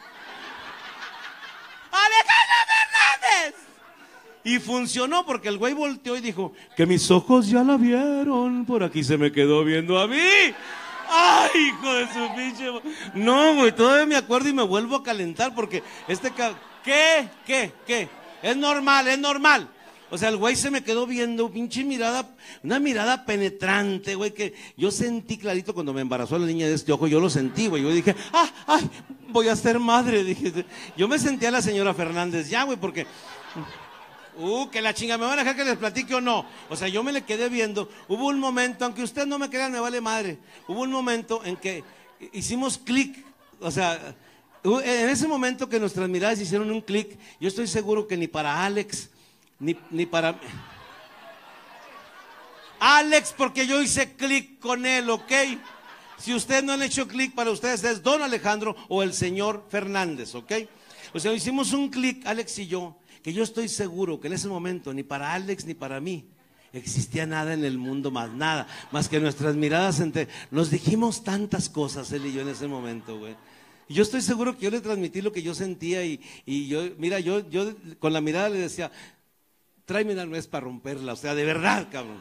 ¡Alejandro Fernández! Y funcionó, porque el güey volteó y dijo, que mis ojos ya la vieron, por aquí se me quedó viendo a mí. ¡Ay, hijo de su pinche! No, güey, todavía me acuerdo y me vuelvo a calentar porque este ca... ¿Qué? ¿Qué? ¿Qué? Es normal, es normal. O sea, el güey se me quedó viendo, pinche mirada, una mirada penetrante, güey, que yo sentí clarito cuando me embarazó la niña de este ojo, yo lo sentí, güey. Yo dije, ah, ay, voy a ser madre. Dije, yo me sentía la señora Fernández ya, güey, porque, uh, que la chinga, ¿me van a dejar que les platique o no? O sea, yo me le quedé viendo. Hubo un momento, aunque ustedes no me crean, me vale madre. Hubo un momento en que hicimos clic, o sea, en ese momento que nuestras miradas hicieron un clic, yo estoy seguro que ni para Alex, Ni, ni para Alex, porque yo hice clic con él, ¿ok? Si ustedes no han hecho clic, para ustedes es Don Alejandro o el señor Fernández, ¿ok? O sea, hicimos un clic, Alex y yo, que yo estoy seguro que en ese momento ni para Alex ni para mí existía nada en el mundo, más nada, más que nuestras miradas entre... Nos dijimos tantas cosas, él y yo, en ese momento, güey. Y yo estoy seguro que yo le transmití lo que yo sentía y, y yo, mira, yo, yo con la mirada le decía, tráeme una nuez para romperla, o sea, de verdad, cabrón.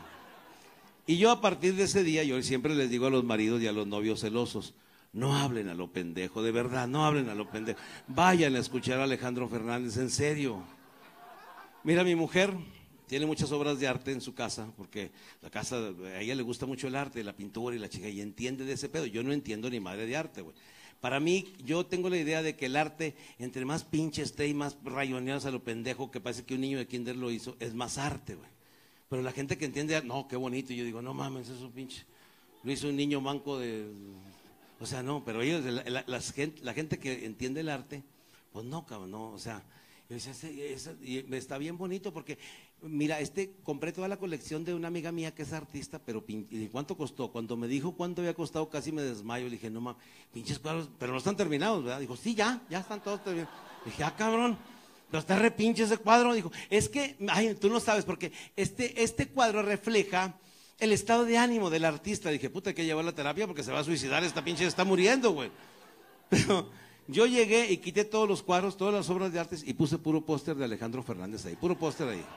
Y yo a partir de ese día, yo siempre les digo a los maridos y a los novios celosos, no hablen a lo pendejo, de verdad, no hablen a lo pendejo. Vayan a escuchar a Alejandro Fernández, en serio. Mira, mi mujer tiene muchas obras de arte en su casa, porque la casa, a ella le gusta mucho el arte, la pintura y la chica, y entiende de ese pedo. Yo no entiendo ni madre de arte, güey. Para mí, yo tengo la idea de que el arte, entre más pinche esté y más rayoneados a lo pendejo, que parece que un niño de kinder lo hizo, es más arte, güey. Pero la gente que entiende, no, qué bonito, y yo digo, no mames, eso pinche, lo hizo un niño manco de... O sea, no, pero ellos, la, la, la, gente, la gente que entiende el arte, pues no, cabrón, no, o sea, yo decía, ese, ese, y está bien bonito porque, mira, este, compré toda la colección de una amiga mía que es artista, pero ¿y cuánto costó? Cuando me dijo cuánto había costado, casi me desmayo. Le dije, no mames, pinches cuadros, pero no están terminados, ¿verdad? Dijo, sí, ya, ya están todos terminados. Le dije, ah, cabrón, pero está re pinche ese cuadro. Dijo, es que, ay, tú no sabes, porque este, este cuadro refleja el estado de ánimo del artista. Dije, puta, hay que llevar la terapia porque se va a suicidar, esta pinche está muriendo, güey. Pero yo llegué y quité todos los cuadros, todas las obras de arte y puse puro póster de Alejandro Fernández ahí, puro póster ahí.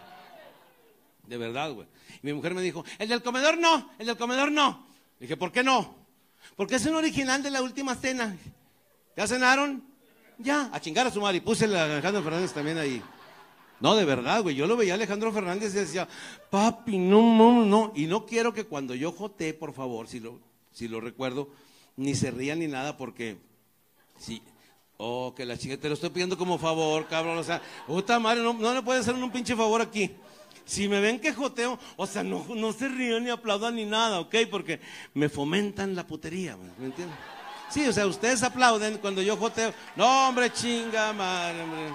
De verdad, güey. Y mi mujer me dijo, el del comedor no, el del comedor no. Le dije, ¿por qué no? Porque es un original de La Última Cena. ¿Ya cenaron? Ya, a chingar a su madre. Y puse el Alejandro Fernández también ahí. No, de verdad, güey. Yo lo veía a Alejandro Fernández y decía, papi, no, no, no. Y no quiero que cuando yo jotee, por favor, si lo, si lo recuerdo, ni se rían ni nada, porque sí. Oh, que la chica, te lo estoy pidiendo como favor, cabrón. O sea, puta madre, no, no le pueden hacer un pinche favor aquí. Si me ven que joteo, o sea, no, no se ríen ni aplaudan ni nada, ¿ok? Porque me fomentan la putería, ¿me entienden? Sí, o sea, ustedes aplauden cuando yo joteo. No, hombre, chinga madre, hombre.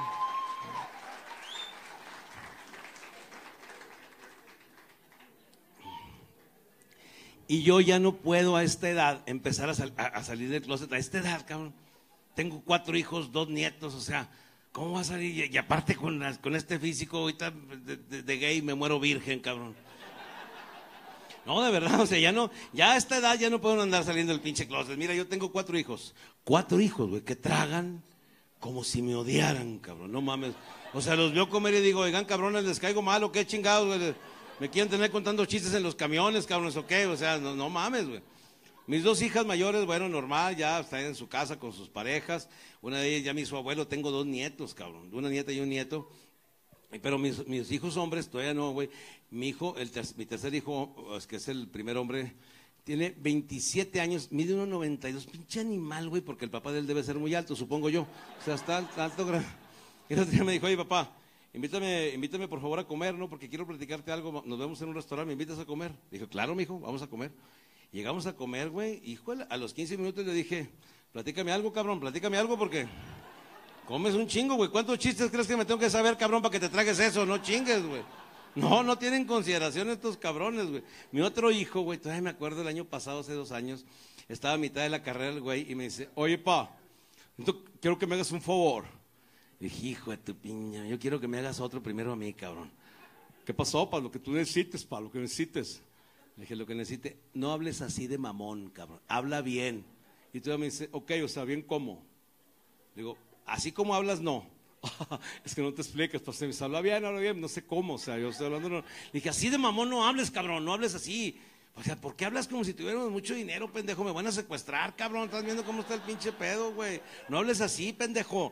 Y yo ya no puedo a esta edad empezar a, sal, a, a salir del closet. A esta edad, cabrón. Tengo cuatro hijos, dos nietos, o sea, ¿cómo va a salir? Y, y aparte con, las, con este físico ahorita de, de, de gay me muero virgen, cabrón. No, de verdad, o sea, ya no, ya a esta edad ya no puedo andar saliendo del pinche closet. Mira, yo tengo cuatro hijos, cuatro hijos, güey, que tragan como si me odiaran, cabrón, no mames. O sea, los veo comer y digo, oigan, cabrones, les caigo mal o qué chingados, güey. Me quieren tener contando chistes en los camiones, cabrones, o qué, o sea, no, no mames, güey. Mis dos hijas mayores, bueno, normal, ya están en su casa con sus parejas. Una de ellas ya mi su abuelo, tengo dos nietos, cabrón, una nieta y un nieto. Pero mis, mis hijos hombres todavía no, güey. Mi hijo, el ter, mi tercer hijo, es que es el primer hombre, tiene veintisiete años, mide uno noventa y dos, pinche animal, güey, porque el papá de él debe ser muy alto, supongo yo. O sea, está alto. Y el otro día me dijo, oye, papá, invítame, invítame por favor a comer, ¿no? Porque quiero platicarte algo, nos vemos en un restaurante, ¿me invitas a comer? Dije, claro, mijo, vamos a comer. Llegamos a comer, güey, hijo, a los quince minutos le dije, platícame algo, cabrón, platícame algo porque comes un chingo, güey. ¿Cuántos chistes crees que me tengo que saber, cabrón, para que te tragues eso? No chingues, güey. No, no tienen consideración estos cabrones, güey. Mi otro hijo, güey, todavía me acuerdo el año pasado, hace dos años, estaba a mitad de la carrera el güey y me dice, oye, pa, quiero que me hagas un favor. Y dije, hijo de tu piña, yo quiero que me hagas otro primero a mí, cabrón. ¿Qué pasó, pa? Lo que tú necesites, pa, lo que necesites. Le dije, lo que necesite, no hables así de mamón, cabrón, habla bien. Y tú me dice, ok, o sea, ¿bien cómo? Digo, así como hablas, no. Es que no te explicas, pues se me habla bien, habla bien, no sé cómo, o sea, yo estoy hablando. No. Le dije, así de mamón no hables, cabrón, no hables así. O sea, ¿por qué hablas como si tuviéramos mucho dinero, pendejo? Me van a secuestrar, cabrón, estás viendo cómo está el pinche pedo, güey. No hables así, pendejo.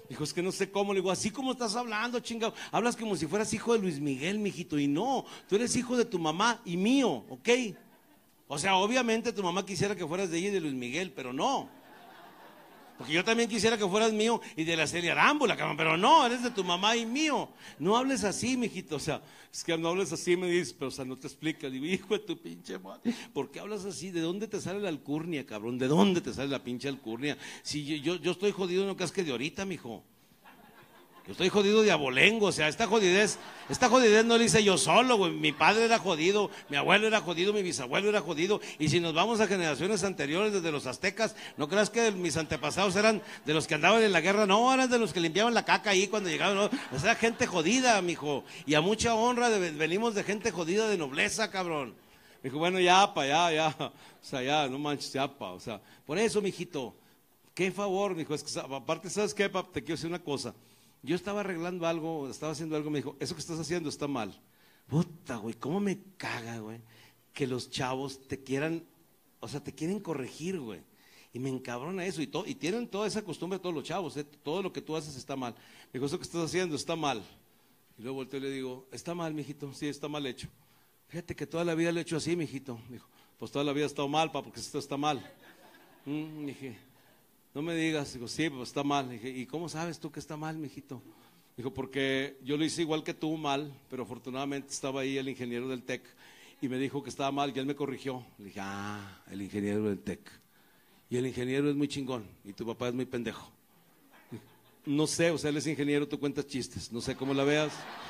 Dijo, es que no sé cómo. Le digo, así como estás hablando, chingado. Hablas como si fueras hijo de Luis Miguel, mijito. Y no, tú eres hijo de tu mamá y mío, ¿ok? O sea, obviamente tu mamá quisiera que fueras de ella y de Luis Miguel, pero no. Porque yo también quisiera que fueras mío y de la Celia Arámbula, cabrón, pero no, eres de tu mamá y mío. No hables así, mijito. O sea, es que no hables así, me dices, pero o sea, no te explicas. Digo, hijo de tu pinche madre, ¿por qué hablas así? ¿De dónde te sale la alcurnia, cabrón? ¿De dónde te sale la pinche alcurnia? Si yo, yo, yo estoy jodido, no creas que de ahorita, mijo. Yo estoy jodido de abolengo, o sea, esta jodidez, esta jodidez no la hice yo solo, güey. Mi padre era jodido, mi abuelo era jodido, mi bisabuelo era jodido. Y si nos vamos a generaciones anteriores, desde los aztecas, no creas que mis antepasados eran de los que andaban en la guerra, no, eran de los que limpiaban la caca ahí cuando llegaban, no. O sea, gente jodida, mijo. Y a mucha honra de, venimos de gente jodida de nobleza, cabrón. Me dijo, bueno, ya, pa, ya, ya. O sea, ya, no manches, ya, pa. O sea, por eso, mijito, qué favor, mijo. Es que, aparte, ¿sabes qué, pa? Te quiero decir una cosa. Yo estaba arreglando algo, estaba haciendo algo, me dijo, eso que estás haciendo está mal. Puta, güey, cómo me caga, güey, que los chavos te quieran, o sea, te quieren corregir, güey. Y me encabrona eso, y, to, y tienen toda esa costumbre todos los chavos, ¿eh? Todo lo que tú haces está mal. Me dijo, eso que estás haciendo está mal. Y luego volteo y le digo, está mal, mijito, sí, está mal hecho. Fíjate que toda la vida lo he hecho así, mijito. Dijo, pues toda la vida ha estado mal, pa, porque esto está mal. Mm, dije, no me digas. Digo, sí, pues está mal. Dije, ¿y cómo sabes tú que está mal, mijito? Dijo, porque yo lo hice igual que tú, mal, pero afortunadamente estaba ahí el ingeniero del TEC y me dijo que estaba mal y él me corrigió. Le dije, ah, el ingeniero del TEC. Y el ingeniero es muy chingón y tu papá es muy pendejo. Dije, no sé, o sea, él es ingeniero, tú cuentas chistes, no sé cómo la veas.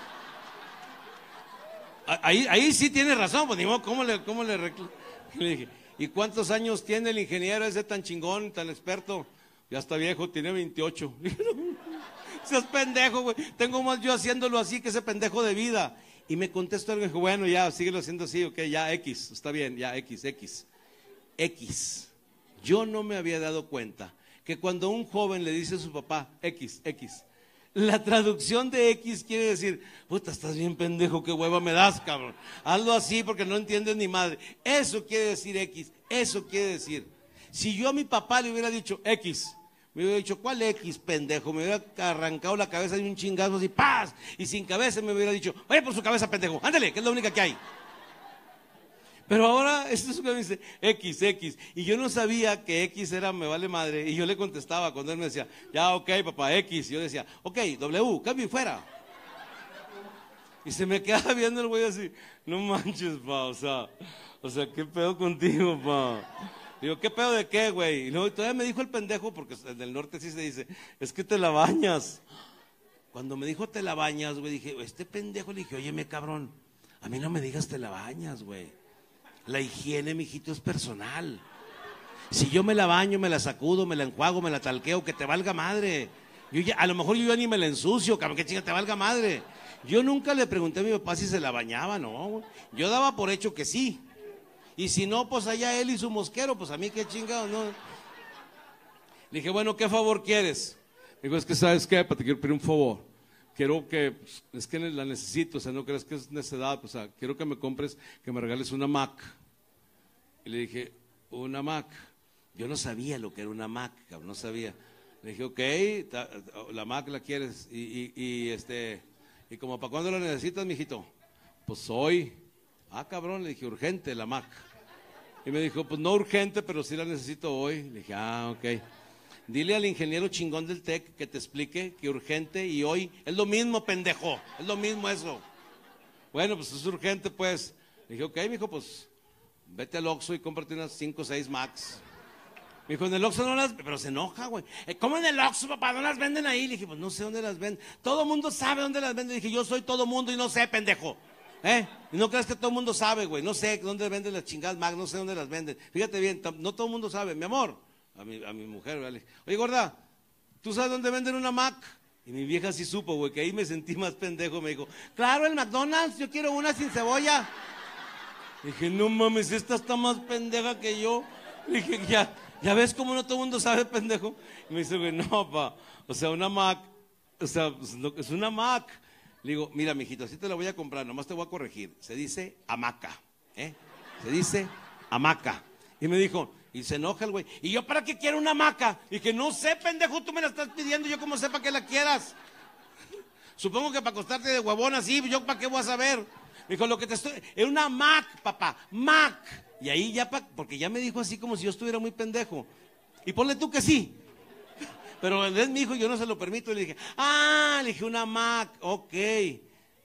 Ahí, ahí sí tiene razón, pues ni modo, ¿cómo le, cómo le, recl... le dije, ¿y cuántos años tiene el ingeniero ese tan chingón, tan experto? Ya está viejo, tiene veintiocho. Seas pendejo, güey. Tengo más yo haciéndolo así que ese pendejo de vida. Y me contestó algo y dijo, bueno, ya, síguelo haciendo así, ok, ya, X, está bien, ya, X, X. X. Yo no me había dado cuenta que cuando un joven le dice a su papá, X, X, la traducción de X quiere decir, puta, estás bien pendejo, qué hueva me das, cabrón. Hazlo así porque no entiendes ni madre. Eso quiere decir X, eso quiere decir. Si yo a mi papá le hubiera dicho X, me hubiera dicho, ¿cuál X, pendejo? Me hubiera arrancado la cabeza de un chingazo así, ¡paz! Y sin cabeza me hubiera dicho, vaya por su cabeza, pendejo, ándale, que es la única que hay. Pero ahora, esto es lo que me dice, X, X. Y yo no sabía que X era me vale madre. Y yo le contestaba cuando él me decía, ya, ok, papá, X. Y yo decía, ok, W, cambio y fuera. Y se me quedaba viendo el güey así, no manches, pa, o sea, o sea, ¿qué pedo contigo, pa? Digo, ¿qué pedo de qué, güey? Y luego todavía me dijo el pendejo, porque en el norte sí se dice, es que te la bañas. Cuando me dijo te la bañas, güey, dije, este pendejo, le dije, óyeme, cabrón, a mí no me digas te la bañas, güey. La higiene, mijito, es personal. Si yo me la baño, me la sacudo, me la enjuago, me la talqueo, que te valga madre. Yo ya, a lo mejor yo ya ni me la ensucio, cabrón, que chinga, te valga madre. Yo nunca le pregunté a mi papá si se la bañaba, no, güey. Yo daba por hecho que sí. Y si no, pues allá él y su mosquero, pues a mí qué chingado, ¿no? Le dije, bueno, ¿qué favor quieres? Me dijo, es que ¿sabes qué? Te quiero pedir un favor. Quiero que, pues, es que la necesito, o sea, no creas que es necedad, o sea, quiero que me compres, que me regales una Mac. Y le dije, una Mac. Yo no sabía lo que era una Mac, cabrón, no sabía. Le dije, ok, ta, la Mac la quieres. Y, y, y este, y como, ¿para cuándo la necesitas, mijito? Pues hoy. Ah, cabrón, le dije, urgente la Mac. Y me dijo, pues no urgente, pero sí la necesito hoy. Le dije, ah, ok. Dile al ingeniero chingón del TEC que te explique que urgente y hoy es lo mismo, pendejo, es lo mismo eso. Bueno, pues es urgente, pues. Le dije, ok, mijo, pues vete al Oxxo y cómprate unas cinco o seis Macs. Me dijo, en el Oxxo no las, pero se enoja, güey. ¿Cómo en el Oxxo, papá? ¿No las venden ahí? Le dije, pues no sé dónde las venden. Todo mundo sabe dónde las venden. Le dije, yo soy todo mundo y no sé, pendejo. ¿Eh? Y no creas que todo el mundo sabe, güey. No sé dónde venden las chingadas Macs, no sé dónde las venden. Fíjate bien, no todo el mundo sabe, mi amor. A mi, a mi mujer, ¿vale? Oye, gorda, ¿tú sabes dónde venden una Mac? Y mi vieja sí supo, güey, que ahí me sentí más pendejo. Me dijo, claro, el McDonald's, yo quiero una sin cebolla. Dije, no mames, esta está más pendeja que yo. Dije, ya, ya ves cómo no todo el mundo sabe, pendejo. Y me dice, güey, no, pa, o sea, una Mac, o sea, es una Mac. Le digo, mira, mijito, así te la voy a comprar, nomás te voy a corregir. Se dice hamaca, ¿eh? Se dice hamaca. Y me dijo, y se enoja el güey. ¿Y yo para qué quiero una hamaca? Y que no sé, pendejo, tú me la estás pidiendo, yo como sepa que la quieras. Supongo que para acostarte de huevón así, yo para qué voy a saber. Me dijo, lo que te estoy... Es una Mac, papá, Mac. Y ahí ya, pa... porque ya me dijo así como si yo estuviera muy pendejo. Y ponle tú que sí. Pero él es mi hijo y yo no se lo permito. Y le dije, ah, le dije una Mac, ok. ¿Qué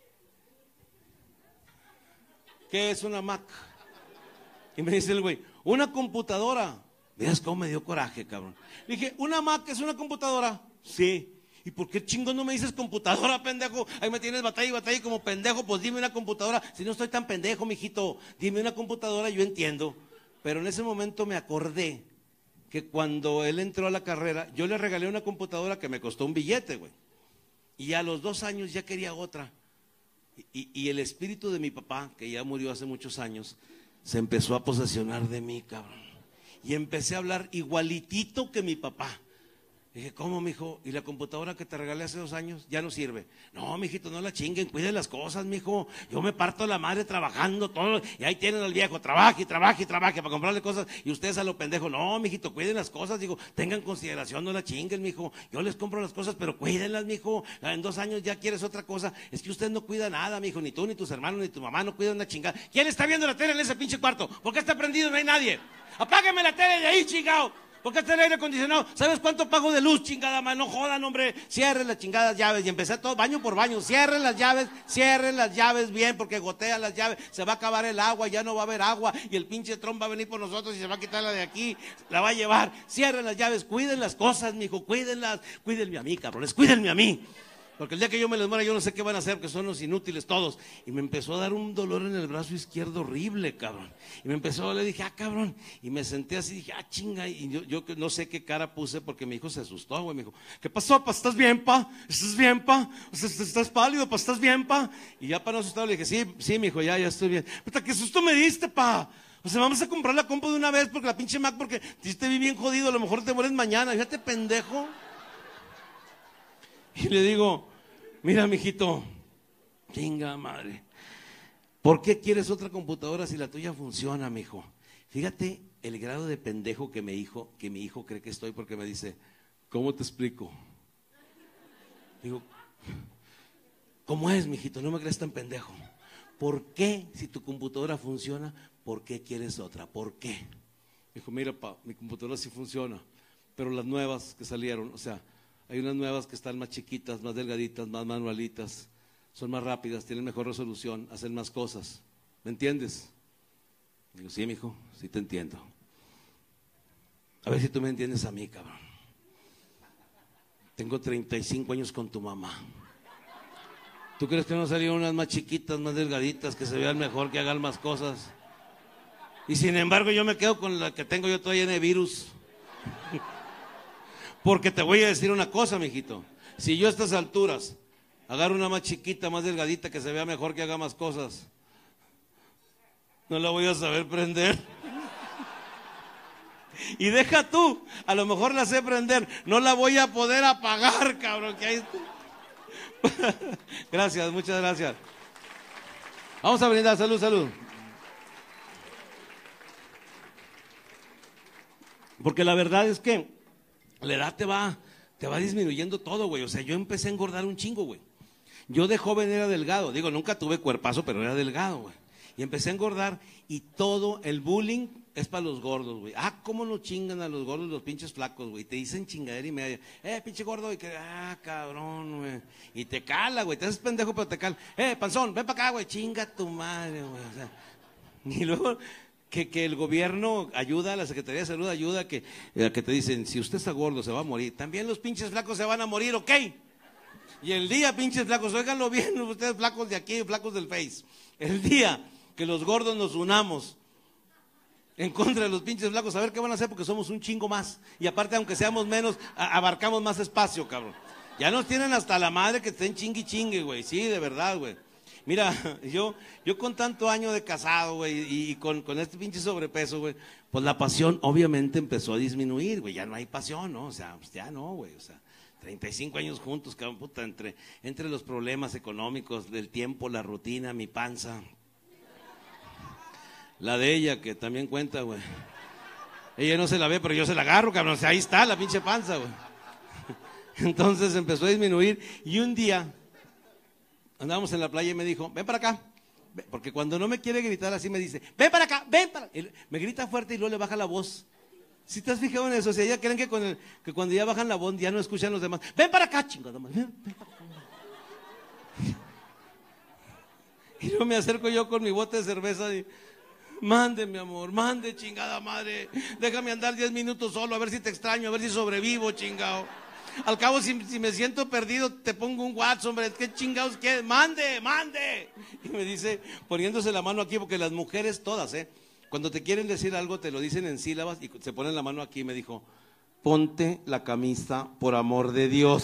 es una Mac? Y me dice el güey, una computadora. Veas cómo me dio coraje, cabrón. Le dije, ¿una Mac es una computadora? Sí. ¿Y por qué chingón no me dices computadora, pendejo? Ahí me tienes batalla y batalla y como pendejo, pues dime una computadora. Si no estoy tan pendejo, mijito, dime una computadora, yo entiendo. Pero en ese momento me acordé que cuando él entró a la carrera, yo le regalé una computadora que me costó un billete, güey. Y a los dos años ya quería otra. Y, y el espíritu de mi papá, que ya murió hace muchos años, se empezó a posesionar de mí, cabrón. Y empecé a hablar igualitito que mi papá. Dije, ¿cómo, mijo? ¿Y la computadora que te regalé hace dos años ya no sirve? No, mijito, no la chinguen, cuiden las cosas, mijo. Yo me parto la madre trabajando todo. Y ahí tienen al viejo, trabaje, trabaje, trabaje para comprarle cosas. Y ustedes a lo pendejo, no, mijito, cuiden las cosas. Digo, tengan consideración, no la chinguen, mijo. Yo les compro las cosas, pero cuídenlas, mijo. En dos años ya quieres otra cosa. Es que usted no cuida nada, mijo. Ni tú, ni tus hermanos, ni tu mamá no cuidan una chingada. ¿Quién está viendo la tele en ese pinche cuarto? ¿Por qué está prendido? No hay nadie. Apágueme la tele de ahí, chingado. ¿Por qué está el aire acondicionado? ¿Sabes cuánto pago de luz, chingada madre? No jodan, hombre. Cierren las chingadas llaves. Y empecé todo, baño por baño. Cierren las llaves, cierren las llaves bien, porque gotean las llaves. Se va a acabar el agua, ya no va a haber agua. Y el pinche Trump va a venir por nosotros y se va a quitar la de aquí. La va a llevar. Cierren las llaves, cuiden las cosas, mijo, cuídenlas. Cuídenme a mí, cabrones, cuídenme a mí. Porque el día que yo me les muera, yo no sé qué van a hacer, porque son los inútiles todos. Y me empezó a dar un dolor en el brazo izquierdo horrible, cabrón. Y me empezó, le dije, ah, cabrón. Y me senté así, dije, ah, chinga. Y yo, yo no sé qué cara puse, porque mi hijo se asustó, güey. Me dijo, ¿qué pasó, pa? ¿Estás bien, pa? ¿Estás bien, pa? ¿Estás pálido, pa? ¿Estás bien, pa? Y ya para no asustar, le dije, sí, sí, mi hijo, ya, ya estoy bien. Puta, ¿qué susto me diste, pa? O sea, vamos a comprar la compu de una vez, porque la pinche Mac, porque si te vi bien jodido, a lo mejor te mueres mañana. Fíjate, pendejo. Y le digo, mira, mijito, chinga madre, ¿por qué quieres otra computadora si la tuya funciona, mijo? Fíjate el grado de pendejo que mi hijo, que mi hijo cree que estoy, porque me dice, ¿cómo te explico? Digo, ¿cómo es, mijito? No me crees tan pendejo. ¿Por qué, si tu computadora funciona, por qué quieres otra? ¿Por qué? Dijo, mira, pa, mi computadora sí funciona, pero las nuevas que salieron, o sea, hay unas nuevas que están más chiquitas, más delgaditas, más manualitas, son más rápidas, tienen mejor resolución, hacen más cosas. ¿Me entiendes? Digo, sí, mijo, sí te entiendo. A ver si tú me entiendes a mí, cabrón. Tengo treinta y cinco años con tu mamá. ¿Tú crees que no salieron unas más chiquitas, más delgaditas, que se vean mejor, que hagan más cosas? Y sin embargo yo me quedo con la que tengo yo todavía en el virus. Porque te voy a decir una cosa, mijito. Si yo a estas alturas agarro una más chiquita, más delgadita, que se vea mejor, que haga más cosas, no la voy a saber prender. Y deja tú, a lo mejor la sé prender, no la voy a poder apagar, cabrón. Que ahí... Gracias, muchas gracias. Vamos a brindar, salud, salud. Porque la verdad es que la edad te va, te va disminuyendo todo, güey. O sea, yo empecé a engordar un chingo, güey. Yo de joven era delgado. Digo, nunca tuve cuerpazo, pero era delgado, güey. Y empecé a engordar y todo el bullying es para los gordos, güey. Ah, cómo nos chingan a los gordos los pinches flacos, güey. Te dicen chingadera y media. Eh, pinche gordo. Y que, ah, cabrón, güey. Y te cala, güey. Te haces pendejo, pero te cala. Eh, panzón, ven para acá, güey. Chinga tu madre, güey. O sea, y luego... Que, que el gobierno ayuda, la Secretaría de Salud ayuda, que, a que te dicen, si usted está gordo se va a morir, también los pinches flacos se van a morir, ¿ok? Y el día, pinches flacos, óiganlo bien, ustedes flacos de aquí, flacos del Face, el día que los gordos nos unamos en contra de los pinches flacos, a ver qué van a hacer, porque somos un chingo más, y aparte aunque seamos menos, a, abarcamos más espacio, cabrón. Ya nos tienen hasta la madre que estén chingue chingue, güey, sí, de verdad, güey. Mira, yo, yo con tanto año de casado, güey, y, y con, con este pinche sobrepeso, güey, pues la pasión obviamente empezó a disminuir, güey, ya no hay pasión, ¿no? O sea, pues ya no, güey, o sea, treinta y cinco años juntos, cabrón, puta, entre, entre los problemas económicos, del tiempo, la rutina, mi panza, la de ella, que también cuenta, güey, Ella no se la ve, pero yo se la agarro, cabrón. O sea, ahí está la pinche panza, güey. Entonces empezó a disminuir y un día andábamos en la playa y me dijo, ven para acá. Porque cuando no me quiere gritar así me dice, ven para acá, ven para acá. Me grita fuerte y luego le baja la voz. Si te has fijado en eso, o sea, ya creen que, con el, que cuando ya bajan la voz ya no escuchan los demás. Ven para acá, chingada madre. Ven, ven para acá. Y luego me acerco yo con mi bote de cerveza y mande, mi amor, mande, chingada madre. Déjame andar diez minutos solo, a ver si te extraño, a ver si sobrevivo, chingado. Al cabo, si, si me siento perdido, te pongo un WhatsApp, hombre. ¿Qué chingados quieres? Mande, mande. Y me dice, poniéndose la mano aquí, porque las mujeres todas, ¿eh? Cuando te quieren decir algo, te lo dicen en sílabas y se ponen la mano aquí. Y me dijo, ponte la camisa, por amor de Dios.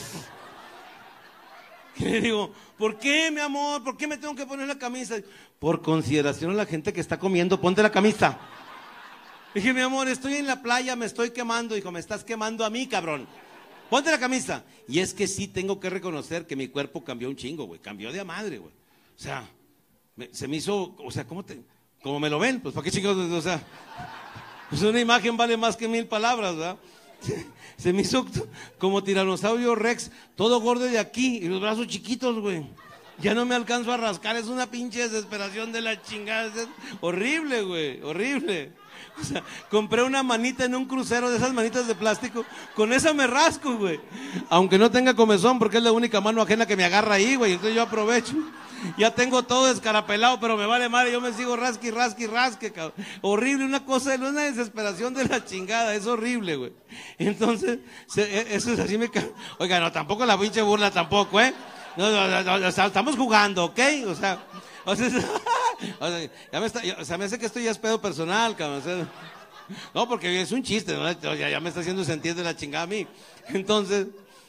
Y le digo, ¿por qué, mi amor? ¿Por qué me tengo que poner la camisa? Por consideración a la gente que está comiendo, ponte la camisa. Dije, mi amor, estoy en la playa, me estoy quemando. Dijo, me estás quemando a mí, cabrón. Ponte la camisa. Y es que sí tengo que reconocer que mi cuerpo cambió un chingo, güey. Cambió de a madre, güey. O sea, me, se me hizo, o sea, ¿cómo te, cómo me lo ven? Pues, ¿para qué chingados? O sea, pues una imagen vale más que mil palabras, ¿verdad? Se me hizo como tiranosaurio Rex, todo gordo de aquí y los brazos chiquitos, güey. Ya no me alcanzo a rascar, es una pinche desesperación de la chingada. Es horrible, güey, horrible. O sea, compré una manita en un crucero de esas manitas de plástico, con esa me rasco, güey. Aunque no tenga comezón, porque es la única mano ajena que me agarra ahí, güey. Entonces yo aprovecho. Ya tengo todo descarapelado, pero me vale madre, yo me sigo rasque, rasque, rasque, cabrón. Horrible, una cosa, una desesperación de la chingada, es horrible, güey. Entonces, se, eso es así me... Oiga, no, tampoco la pinche burla tampoco, ¿eh? No, no, no, no, o sea, estamos jugando, ¿ok? O sea, o sea, o sea, ya me está, o sea, me hace que esto ya es pedo personal, cabrón. O sea, no, porque es un chiste, ¿no? Ya, ya me está haciendo sentir de la chingada a mí. Entonces,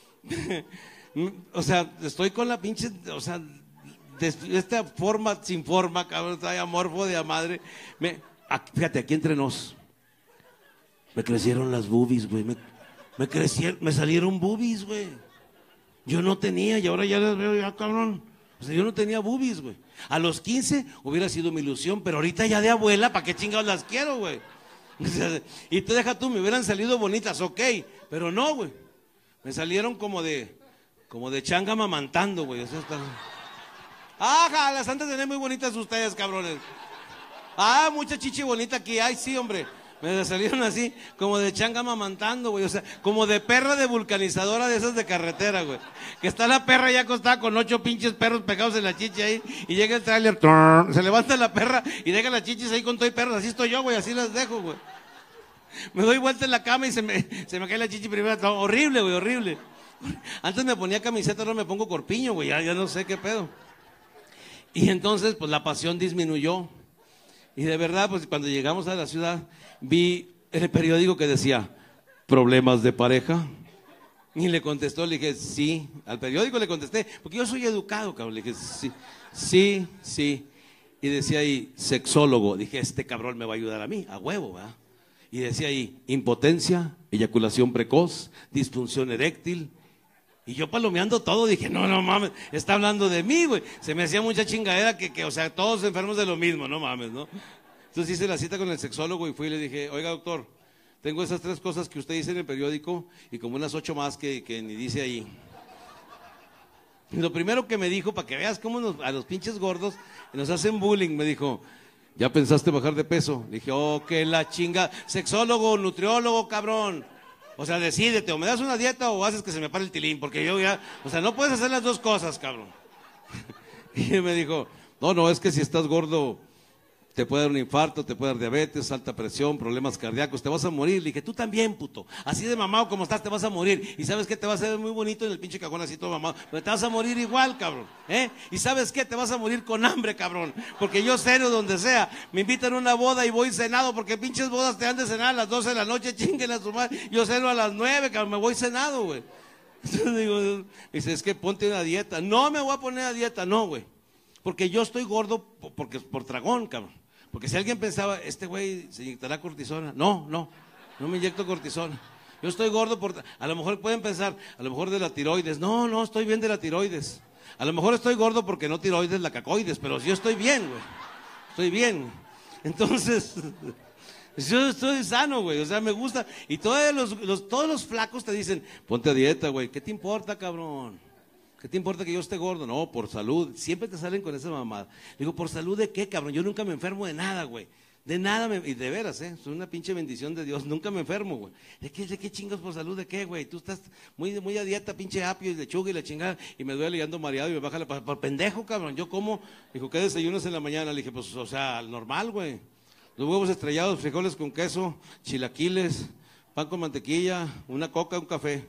o sea, estoy con la pinche, o sea, de esta forma sin forma, cabrón, está amorfo de a madre. Me, fíjate, aquí entre nos, me crecieron las boobies, güey. Me, me crecieron, me salieron boobies, güey. Yo no tenía y ahora ya las veo ya, cabrón. O sea, yo no tenía boobies, güey. A los quince hubiera sido mi ilusión, pero ahorita ya de abuela, ¿para qué chingados las quiero, güey? O sea, y te deja tú, me hubieran salido bonitas, ok, pero no, güey. Me salieron como de, como de changa mamantando, güey. O sea, está... Ajá, las han de tener muy bonitas ustedes, cabrones. Ah, mucha chichi bonita aquí, ay, sí, hombre. Me salieron así, como de changa mamantando, güey. O sea, como de perra de vulcanizadora de esas de carretera, güey. Que está la perra ya acostada con ocho pinches perros pegados en la chichi ahí. Y llega el tráiler, se levanta la perra y deja las chichis ahí con todo y perros. Así estoy yo, güey, así las dejo, güey. Me doy vuelta en la cama y se me, se me cae la chichi primero. Horrible, güey, horrible. Antes me ponía camiseta, ahora me pongo corpiño, güey. Ya, ya no sé qué pedo. Y entonces, pues la pasión disminuyó. Y de verdad, pues cuando llegamos a la ciudad, vi en el periódico que decía, ¿problemas de pareja? Y le contestó, le dije, sí. Al periódico le contesté, porque yo soy educado, cabrón. Le dije, sí, sí, sí. Y decía ahí, sexólogo. Dije, este cabrón me va a ayudar a mí, a huevo, ¿verdad? Y decía ahí, impotencia, eyaculación precoz, disfunción eréctil. Y yo palomeando todo, dije, no, no mames, está hablando de mí, güey. Se me hacía mucha chingadera que, que, o sea, todos enfermos de lo mismo, no mames, ¿no? Entonces hice la cita con el sexólogo y fui y le dije, oiga, doctor, tengo esas tres cosas que usted dice en el periódico y como unas ocho más que, que ni dice ahí. Y lo primero que me dijo, para que veas cómo nos, a los pinches gordos nos hacen bullying, me dijo, ¿ya pensaste bajar de peso? Le dije, oh, que la chinga, sexólogo, nutriólogo, cabrón. O sea, decídete, o me das una dieta o haces que se me pare el tilín, porque yo ya, o sea, no puedes hacer las dos cosas, cabrón. Y me dijo, no, no, es que si estás gordo, te puede dar un infarto, te puede dar diabetes, alta presión, problemas cardíacos, te vas a morir. Le dije, tú también, puto, así de mamado como estás, te vas a morir. Y ¿sabes qué? Te vas a ver muy bonito en el pinche cajón así todo mamado, pero te vas a morir igual, cabrón, ¿eh? Y ¿sabes qué? Te vas a morir con hambre, cabrón, porque yo serio donde sea, me invitan a una boda y voy cenado, porque pinches bodas te dan de cenar a las doce de la noche, chinguen a su madre, yo ceno a las nueve, cabrón, me voy cenado, güey. Entonces digo, dice, es que ponte una dieta. No me voy a poner a dieta, no, güey, porque yo estoy gordo porque por tragón, cabrón. Porque si alguien pensaba, este güey se inyectará cortisona. No, no, no me inyecto cortisona. Yo estoy gordo por... A lo mejor pueden pensar, a lo mejor de la tiroides. No, no, estoy bien de la tiroides. A lo mejor estoy gordo porque no tiroides, la cacoides, pero yo estoy bien, güey. Estoy bien. Entonces, Yo estoy sano, güey, o sea, me gusta. Y todos los, los, todos los flacos te dicen, ponte a dieta, güey. ¿Qué te importa, cabrón? ¿Qué te importa que yo esté gordo? No, por salud. Siempre te salen con esa mamada. Digo, ¿por salud de qué, cabrón? Yo nunca me enfermo de nada, güey. De nada, me, y de veras, ¿eh? Es una pinche bendición de Dios. Nunca me enfermo, güey. ¿De qué, de qué chingas por salud? ¿De qué, güey? Tú estás muy, muy a dieta, pinche apio y lechuga y la chingada. Y me duele y ando mareado y me baja la... Por, por pendejo, cabrón. Yo como... Dijo, ¿qué desayunas en la mañana? Le dije, pues, o sea, normal, güey. Los huevos estrellados, frijoles con queso, chilaquiles, pan con mantequilla, una coca, un café.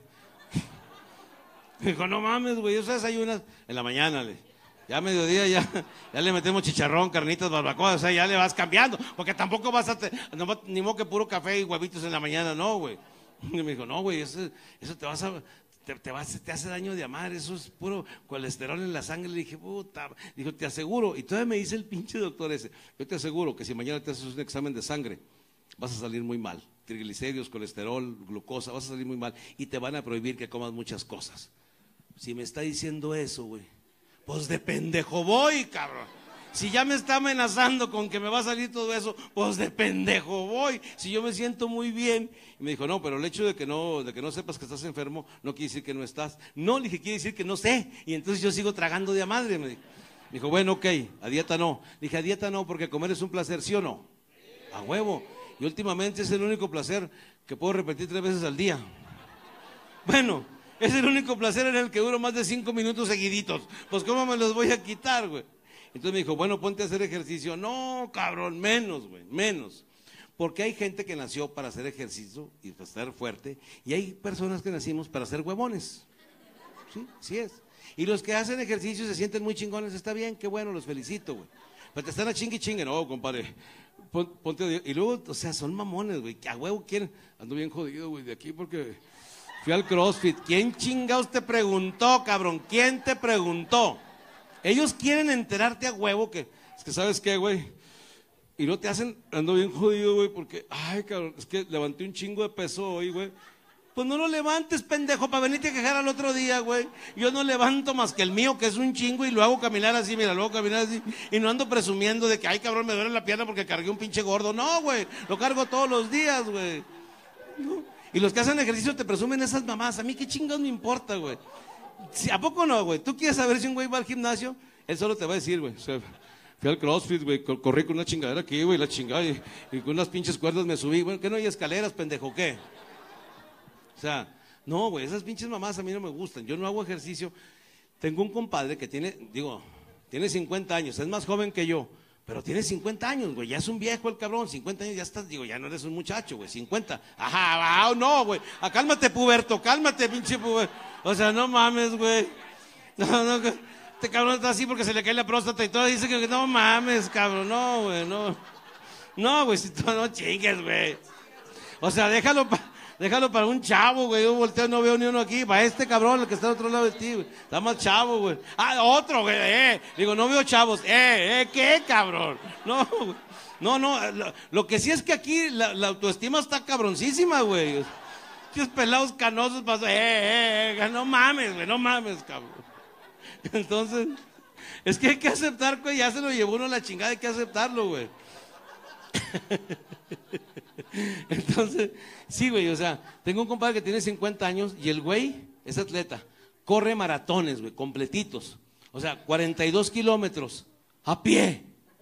Dijo, no mames, güey, eso desayunas en la mañana, le. Ya a mediodía ya, ya le metemos chicharrón, carnitas, barbacoa, o sea, ya le vas cambiando, porque tampoco vas a, te, no, ni modo que puro café y huevitos en la mañana, no, güey. Y me dijo, no, güey, eso, eso te vas a, te, te, vas, te hace daño de amar, eso es puro colesterol en la sangre. Le dije, puta, dijo, te aseguro, y todavía me dice el pinche doctor ese, yo te aseguro que si mañana te haces un examen de sangre, vas a salir muy mal, triglicéridos, colesterol, glucosa, vas a salir muy mal, y te van a prohibir que comas muchas cosas. Si me está diciendo eso, güey, pues de pendejo voy, cabrón. Si ya me está amenazando con que me va a salir todo eso, pues de pendejo voy. Si yo me siento muy bien. Y me dijo, no, pero el hecho de que no, de que no sepas que estás enfermo, no quiere decir que no estás. No, le dije, quiere decir que no sé. Y entonces yo sigo tragando de a madre, me dijo. Me dijo, bueno, ok, a dieta no. Le dije, a dieta no, porque comer es un placer, ¿sí o no? A huevo. Y últimamente es el único placer que puedo repetir tres veces al día. Bueno. Es el único placer en el que duro más de cinco minutos seguiditos. Pues ¿cómo me los voy a quitar, güey? Entonces me dijo, bueno, ponte a hacer ejercicio. No, cabrón, menos, güey, menos. Porque hay gente que nació para hacer ejercicio y para estar fuerte. Y hay personas que nacimos para ser huevones. Sí, sí es. Y los que hacen ejercicio se sienten muy chingones, está bien, qué bueno, los felicito, güey. Pero te están a chingue chingue, no, compadre. Ponte a... Y luego, o sea, son mamones, güey, que a huevo quieren. Ando bien jodido, güey, de aquí porque... Fui al CrossFit. ¿Quién chingados te preguntó, cabrón? ¿Quién te preguntó? Ellos quieren enterarte a huevo que, es que ¿sabes qué, güey? Y no te hacen, ando bien jodido, güey, porque, ay, cabrón, es que levanté un chingo de peso hoy, güey. Pues no lo levantes, pendejo, para venirte a quejar al otro día, güey. Yo no levanto más que el mío, que es un chingo, y lo hago caminar así, mira, lo hago caminar así. Y no ando presumiendo de que, ay, cabrón, me duele la pierna porque cargué un pinche gordo. No, güey, lo cargo todos los días, güey. No. Y los que hacen ejercicio te presumen esas mamás. A mí qué chingados me importa, güey. Si, ¿a poco no, güey? ¿Tú quieres saber si un güey va al gimnasio? Él solo te va a decir, güey. O sea, fui al CrossFit, güey. Corrí con una chingadera aquí, güey, la chingada. Y, y con unas pinches cuerdas me subí. Bueno, ¿qué no hay escaleras, pendejo? ¿Qué? O sea, no, güey, esas pinches mamás a mí no me gustan. Yo no hago ejercicio. Tengo un compadre que tiene, digo, tiene cincuenta años. Es más joven que yo. Pero tiene cincuenta años, güey, ya es un viejo el cabrón, cincuenta años, ya estás, digo, ya no eres un muchacho, güey, cincuenta. Ajá, ah, no, güey, ah, cálmate, puberto, cálmate, pinche puberto. O sea, no mames, güey. No, no, este cabrón está así porque se le cae la próstata y todo, dice que no mames, cabrón, no, güey, no. No, güey, si tú no chingues, güey. O sea, déjalo para... Déjalo para un chavo, güey. Yo volteo, no veo ni uno aquí. Para este cabrón, el que está al otro lado de ti, güey. Está más chavo, güey. Ah, otro, güey. Eh. Digo, no veo chavos. Eh, eh, ¿qué, cabrón? No, güey. No, no. Lo, lo que sí es que aquí la, la autoestima está cabroncísima, güey. Esos pelados canosos pasó. Eh, eh, eh. No mames, güey. No mames, cabrón. Entonces, es que hay que aceptar, güey. Ya se lo llevó uno a la chingada. Hay que aceptarlo, güey. Entonces, sí, güey, o sea, tengo un compadre que tiene cincuenta años y el güey es atleta, corre maratones, güey, completitos, o sea, cuarenta y dos kilómetros a pie.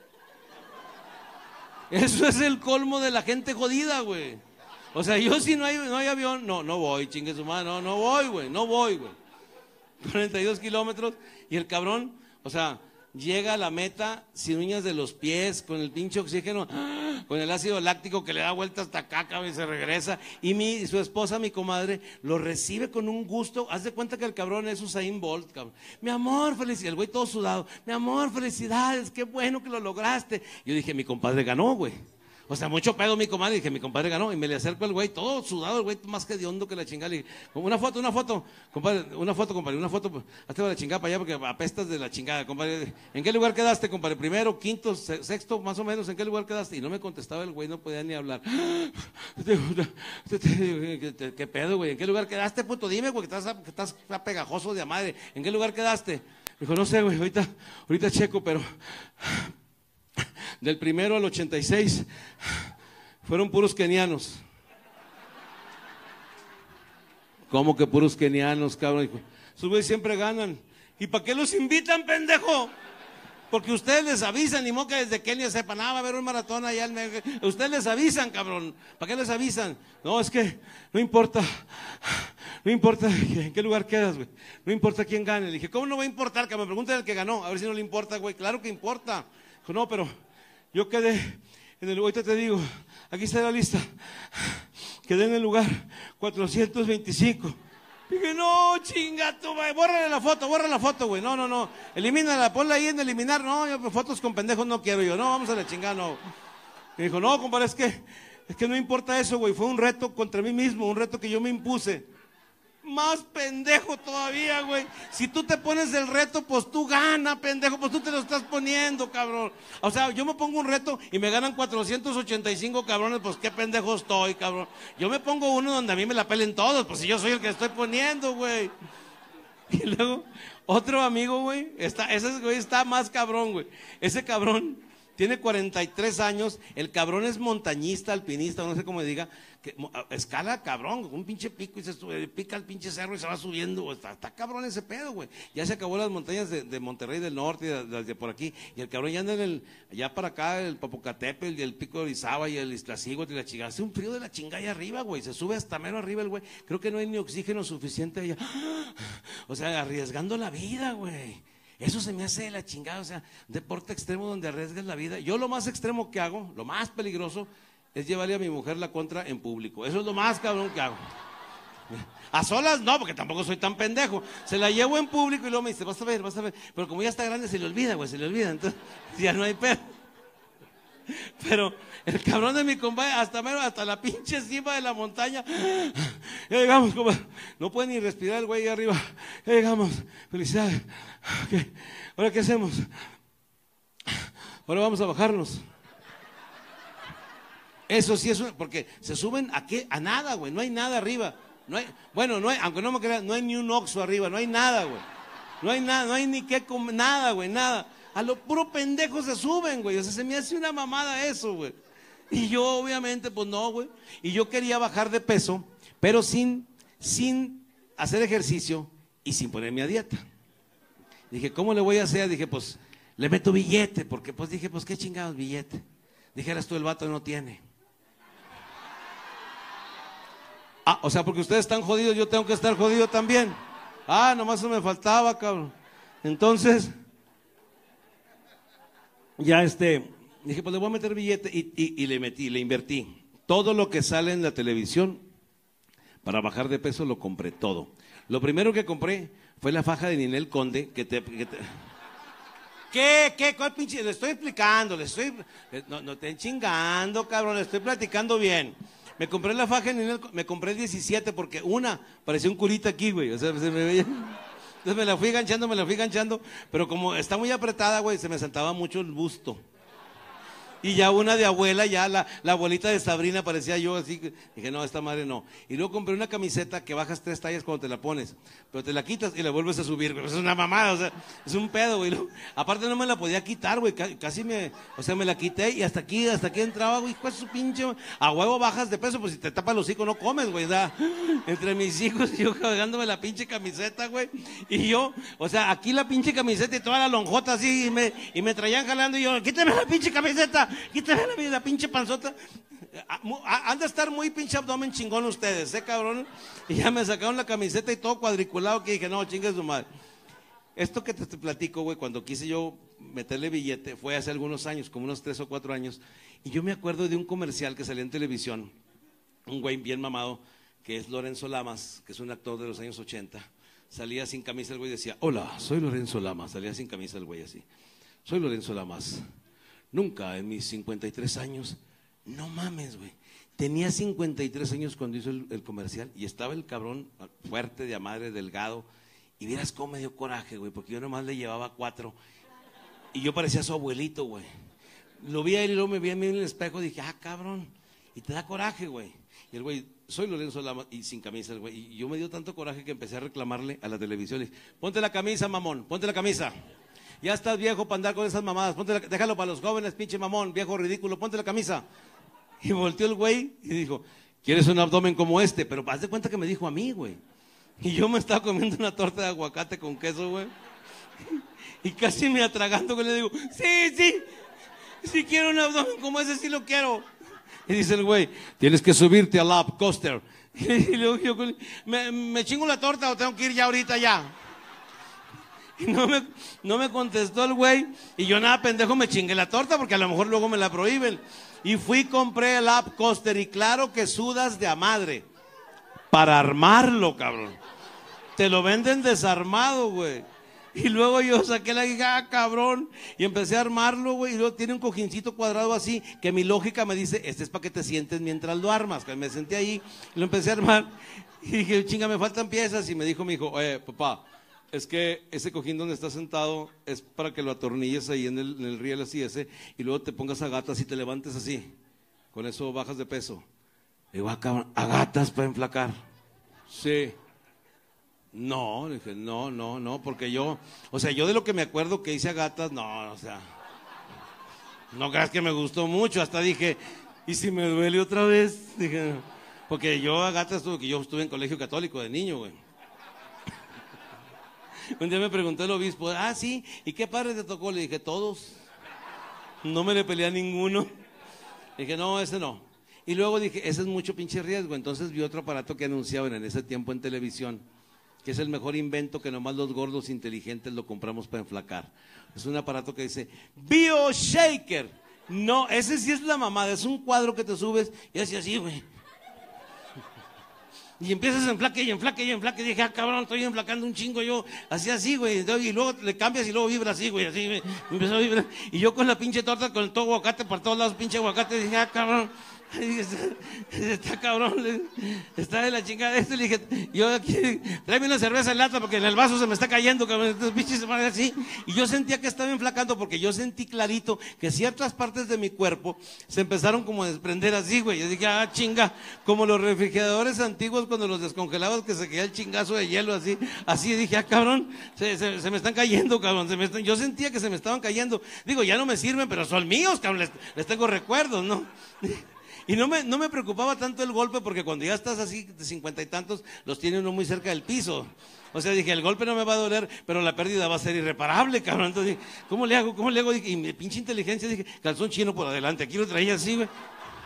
Eso es el colmo de la gente jodida, güey. O sea, yo si no hay, no hay avión, no, no voy, chingue su madre, no, no voy, güey, no voy, güey. cuarenta y dos kilómetros y el cabrón, o sea, llega a la meta sin uñas de los pies, con el pinche oxígeno, con el ácido láctico que le da vuelta hasta acá, cabrón, y se regresa. Y mi, su esposa, mi comadre, lo recibe con un gusto. Haz de cuenta que el cabrón es Usain Bolt, cabrón. Mi amor, felicidades. El güey todo sudado. Mi amor, felicidades, qué bueno que lo lograste. Yo dije, mi compadre ganó, güey. O sea, mucho pedo mi comadre, dije, mi compadre ganó, y me le acerco al güey, todo sudado, el güey más que de hondo que la chingada, le dije, una foto, una foto, compadre, una foto, compadre, una foto, hazte la chingada para allá porque apestas de la chingada, compadre. ¿En qué lugar quedaste, compadre? Primero, quinto, sexto, más o menos, ¿en qué lugar quedaste? Y no me contestaba el güey, no podía ni hablar. ¿Qué pedo, güey? ¿En qué lugar quedaste, puto? Dime, güey, que estás, que estás pegajoso de madre. ¿En qué lugar quedaste? Me dijo, no sé, güey, ahorita, ahorita checo, pero... Del primero al ochenta y seis Fueron puros kenianos. ¿Cómo que puros kenianos, cabrón? Sus güeyes siempre ganan. ¿Y para qué los invitan, pendejo? Porque ustedes les avisan, ni modo que desde Kenia sepan, ah, va a haber un maratón allá en México. Ustedes les avisan, cabrón. ¿Para qué les avisan? No, es que no importa. No importa en qué lugar quedas, güey. No importa quién gane. Le dije, ¿cómo no va a importar? Que me pregunten al que ganó, a ver si no le importa, güey. Claro que importa. Dijo, no, pero yo quedé en el, ahorita te digo, aquí está la lista. Quedé en el lugar cuatrocientos veinticinco. Dije, no, chingato, güey, bórrale la foto, bórrale la foto, güey. No, no, no, elimínala, ponla ahí en eliminar. No, yo fotos con pendejos no quiero yo. No, vamos a la chingada, no. Me dijo, no, compadre, es que, es que no importa eso, güey. Fue un reto contra mí mismo, un reto que yo me impuse. Más pendejo todavía, güey. Si tú te pones el reto, pues tú gana, pendejo. Pues tú te lo estás poniendo, cabrón. O sea, yo me pongo un reto y me ganan cuatrocientos ochenta y cinco cabrones, pues qué pendejo estoy, cabrón. Yo me pongo uno donde a mí me la pelen todos, pues si yo soy el que estoy poniendo, güey. Y luego, otro amigo, güey, está, ese güey está más cabrón, güey. Ese cabrón tiene cuarenta y tres años, el cabrón es montañista, alpinista, no sé cómo diga, que, escala cabrón, un pinche pico y se sube, pica el pinche cerro y se va subiendo, güey. Está, está cabrón ese pedo, güey. Ya se acabó las montañas de, de Monterrey del Norte y de, de, de por aquí, y el cabrón ya anda en el, allá para acá, el Popocatépetl y el Pico de Orizaba y el Iztaccíhuatl y la chingada. Hace un frío de la chingada allá arriba, güey, se sube hasta mero arriba el güey, creo que no hay ni oxígeno suficiente allá, o sea, arriesgando la vida, güey. Eso se me hace de la chingada, o sea, deporte extremo donde arriesgas la vida. Yo lo más extremo que hago, lo más peligroso, es llevarle a mi mujer la contra en público. Eso es lo más cabrón que hago. A solas no, porque tampoco soy tan pendejo. Se la llevo en público y luego me dice, vas a ver, vas a ver. Pero como ya está grande se le olvida, güey, se le olvida. Entonces ya no hay pedo. Pero el cabrón de mi compadre, hasta mero, hasta la pinche cima de la montaña. Ya llegamos, compadre. No puede ni respirar el güey ahí arriba. Ya llegamos. Felicidades. Okay. ¿Ahora qué hacemos? Ahora vamos a bajarnos. Eso sí es una, porque se suben a qué, a nada, güey. No hay nada arriba. No hay, bueno, no hay, aunque no me crean, no hay ni un Oxxo arriba, no hay nada, güey. No hay nada, no hay ni qué comer, nada, güey, nada. A lo puro pendejo se suben, güey. O sea, se me hace una mamada eso, güey. Y yo, obviamente, pues no, güey. Y yo quería bajar de peso, pero sin, sin hacer ejercicio y sin ponerme a dieta. Dije, ¿cómo le voy a hacer? Dije, pues, le meto billete, porque pues dije, pues, qué chingados billete. Dijeras tú, el vato no tiene. Ah, o sea, porque ustedes están jodidos, yo tengo que estar jodido también. Ah, nomás eso me faltaba, cabrón. Entonces, ya este, dije, pues le voy a meter billete y, y, y le metí, le invertí. Todo lo que sale en la televisión para bajar de peso lo compré todo. Lo primero que compré fue la faja de Ninel Conde, que te... Que te ¿Qué? ¿Qué? ¿Cuál pinche? Le estoy explicando, le estoy... No, no te chingando, cabrón, le estoy platicando bien. Me compré la faja en el, me compré diecisiete porque una parecía un curita aquí, güey, o sea, se me veía. Entonces me la fui ganchando, me la fui ganchando, pero como está muy apretada, güey, se me saltaba mucho el busto. Y ya una de abuela, ya la, la abuelita de Sabrina parecía yo, así que dije, no, esta madre no. Y luego compré una camiseta que bajas tres tallas cuando te la pones, pero te la quitas y la vuelves a subir, güey. Es una mamada, o sea, es un pedo, güey. Aparte no me la podía quitar, güey, casi me, o sea, me la quité y hasta aquí, hasta aquí entraba, güey, ¿cuál es su pinche? A huevo bajas de peso, pues si te tapas los hocico no comes, güey, o sea, entre mis hijos y yo cargándome la pinche camiseta, güey. Y yo, o sea, aquí la pinche camiseta y toda la lonjota así, y me, y me traían jalando y yo, quítame la pinche camiseta. Quítame la, la pinche panzota. Han de estar muy pinche abdomen chingón ustedes, ¿eh, cabrón? Y ya me sacaron la camiseta y todo cuadriculado que dije, no, chingue su madre. Esto que te, te platico, güey, cuando quise yo meterle billete, fue hace algunos años, como unos tres o cuatro años, y yo me acuerdo de un comercial que salía en televisión, un güey bien mamado, que es Lorenzo Lamas, que es un actor de los años ochenta, salía sin camisa el güey y decía, hola, soy Lorenzo Lamas, salía sin camisa el güey así, soy Lorenzo Lamas. Nunca en mis cincuenta y tres años, no mames, güey. Tenía cincuenta y tres años cuando hizo el, el comercial y estaba el cabrón fuerte, de a madre, delgado. Y vieras cómo me dio coraje, güey, porque yo nomás le llevaba cuatro. Y yo parecía su abuelito, güey. Lo vi a él y luego me vi a mí en el espejo y dije, ah, cabrón. Y te da coraje, güey. Y el güey, soy Lorenzo Lamas, y sin camisa el güey. Y yo me dio tanto coraje que empecé a reclamarle a la televisión. Le dije, ponte la camisa, mamón, ponte la camisa. Ya estás viejo para andar con esas mamadas, ponte la, déjalo para los jóvenes, pinche mamón, viejo ridículo, ponte la camisa. Y volteó el güey y dijo, ¿quieres un abdomen como este? Pero haz de cuenta que me dijo a mí, güey. Y yo me estaba comiendo una torta de aguacate con queso, güey. Y casi me atragando, güey, le digo, sí, sí, sí quiero un abdomen como ese, sí lo quiero. Y dice el güey, tienes que subirte al Lab Coaster. Y luego yo, ¿me, ¿me chingo la torta o tengo que ir ya ahorita ya? Y no me, no me contestó el güey. Y yo nada pendejo me chingué la torta porque a lo mejor luego me la prohíben. Y fui y compré el Lab Coaster y claro que sudas de a madre. Para armarlo, cabrón. Te lo venden desarmado, güey. Y luego yo saqué la guija, ah, cabrón, y empecé a armarlo, güey, y luego tiene un cojincito cuadrado así, que mi lógica me dice, este es para que te sientes mientras lo armas, que me senté ahí, y lo empecé a armar, y dije, chinga, me faltan piezas, y me dijo mi hijo, oye, papá, es que ese cojín donde estás sentado es para que lo atornilles ahí en el, en el riel así ese, y luego te pongas a gatas y te levantes así, con eso bajas de peso. Le digo, ah, cabrón, ¿a gatas para enflacar? Sí. No, le dije, no, no, no, porque yo, o sea, yo de lo que me acuerdo que hice a gatas, no, o sea, no creas que me gustó mucho, hasta dije, ¿y si me duele otra vez? Dije, porque yo a gatas tuve que yo estuve en colegio católico de niño, güey. Un día me preguntó el obispo, ah, sí, ¿y qué padre te tocó? Le dije, todos, no me le peleé a ninguno. Le dije, no, ese no. Y luego dije, ese es mucho pinche riesgo, entonces vi otro aparato que anunciaban en ese tiempo en televisión, que es el mejor invento que nomás los gordos inteligentes lo compramos para enflacar. Es un aparato que dice BioShaker. No, ese sí es la mamada, es un cuadro que te subes y así así, güey. Y empiezas a enflaque y enflaque y enflaque. Y dije, ah, cabrón, estoy enflacando un chingo yo. Así así, güey. Y luego le cambias y luego vibra así, güey. Así, güey. Empezó a vibrar. Y yo con la pinche torta, con todo aguacate por todos lados, pinche aguacate. Dije, ah, cabrón. Está, está cabrón, está de la chingada esto. Le dije, yo aquí, tráeme una cerveza en lata porque en el vaso se me está cayendo, cabrón. Estos bichos se ponen así. Y yo sentía que estaba enflacando porque yo sentí clarito que ciertas partes de mi cuerpo se empezaron como a desprender así, güey. Yo dije, ah, chinga, como los refrigeradores antiguos cuando los descongelabas que se queda el chingazo de hielo así. Así dije, ah, cabrón, se, se, se me están cayendo, cabrón. Se me están, yo sentía que se me estaban cayendo. Digo, ya no me sirven, pero son míos, cabrón. Les, les tengo recuerdos, ¿no? Y no me, no me preocupaba tanto el golpe porque cuando ya estás así de cincuenta y tantos, los tiene uno muy cerca del piso. O sea, dije, el golpe no me va a doler, pero la pérdida va a ser irreparable, cabrón. Entonces dije, ¿cómo le hago? ¿Cómo le hago? Y mi pinche inteligencia, dije, calzón chino por adelante. Aquí lo traía así, güey.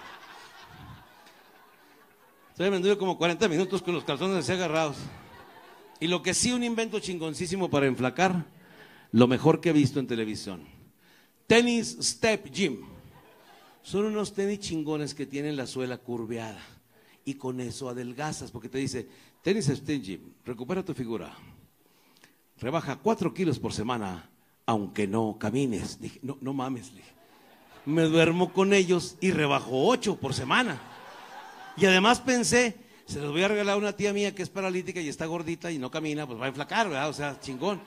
Entonces me anduve como cuarenta minutos con los calzones así agarrados. Y lo que sí, un invento chingoncísimo para enflacar, lo mejor que he visto en televisión. Tennis Step Gym. Son unos tenis chingones que tienen la suela curveada y con eso adelgazas, porque te dice, Tennis Step Gym, recupera tu figura, rebaja cuatro kilos por semana, aunque no camines. Dije, no, no mames, dije. Me duermo con ellos y rebajo ocho por semana. Y además pensé, se los voy a regalar a una tía mía que es paralítica y está gordita y no camina, pues va a enflacar, ¿verdad? O sea, chingón.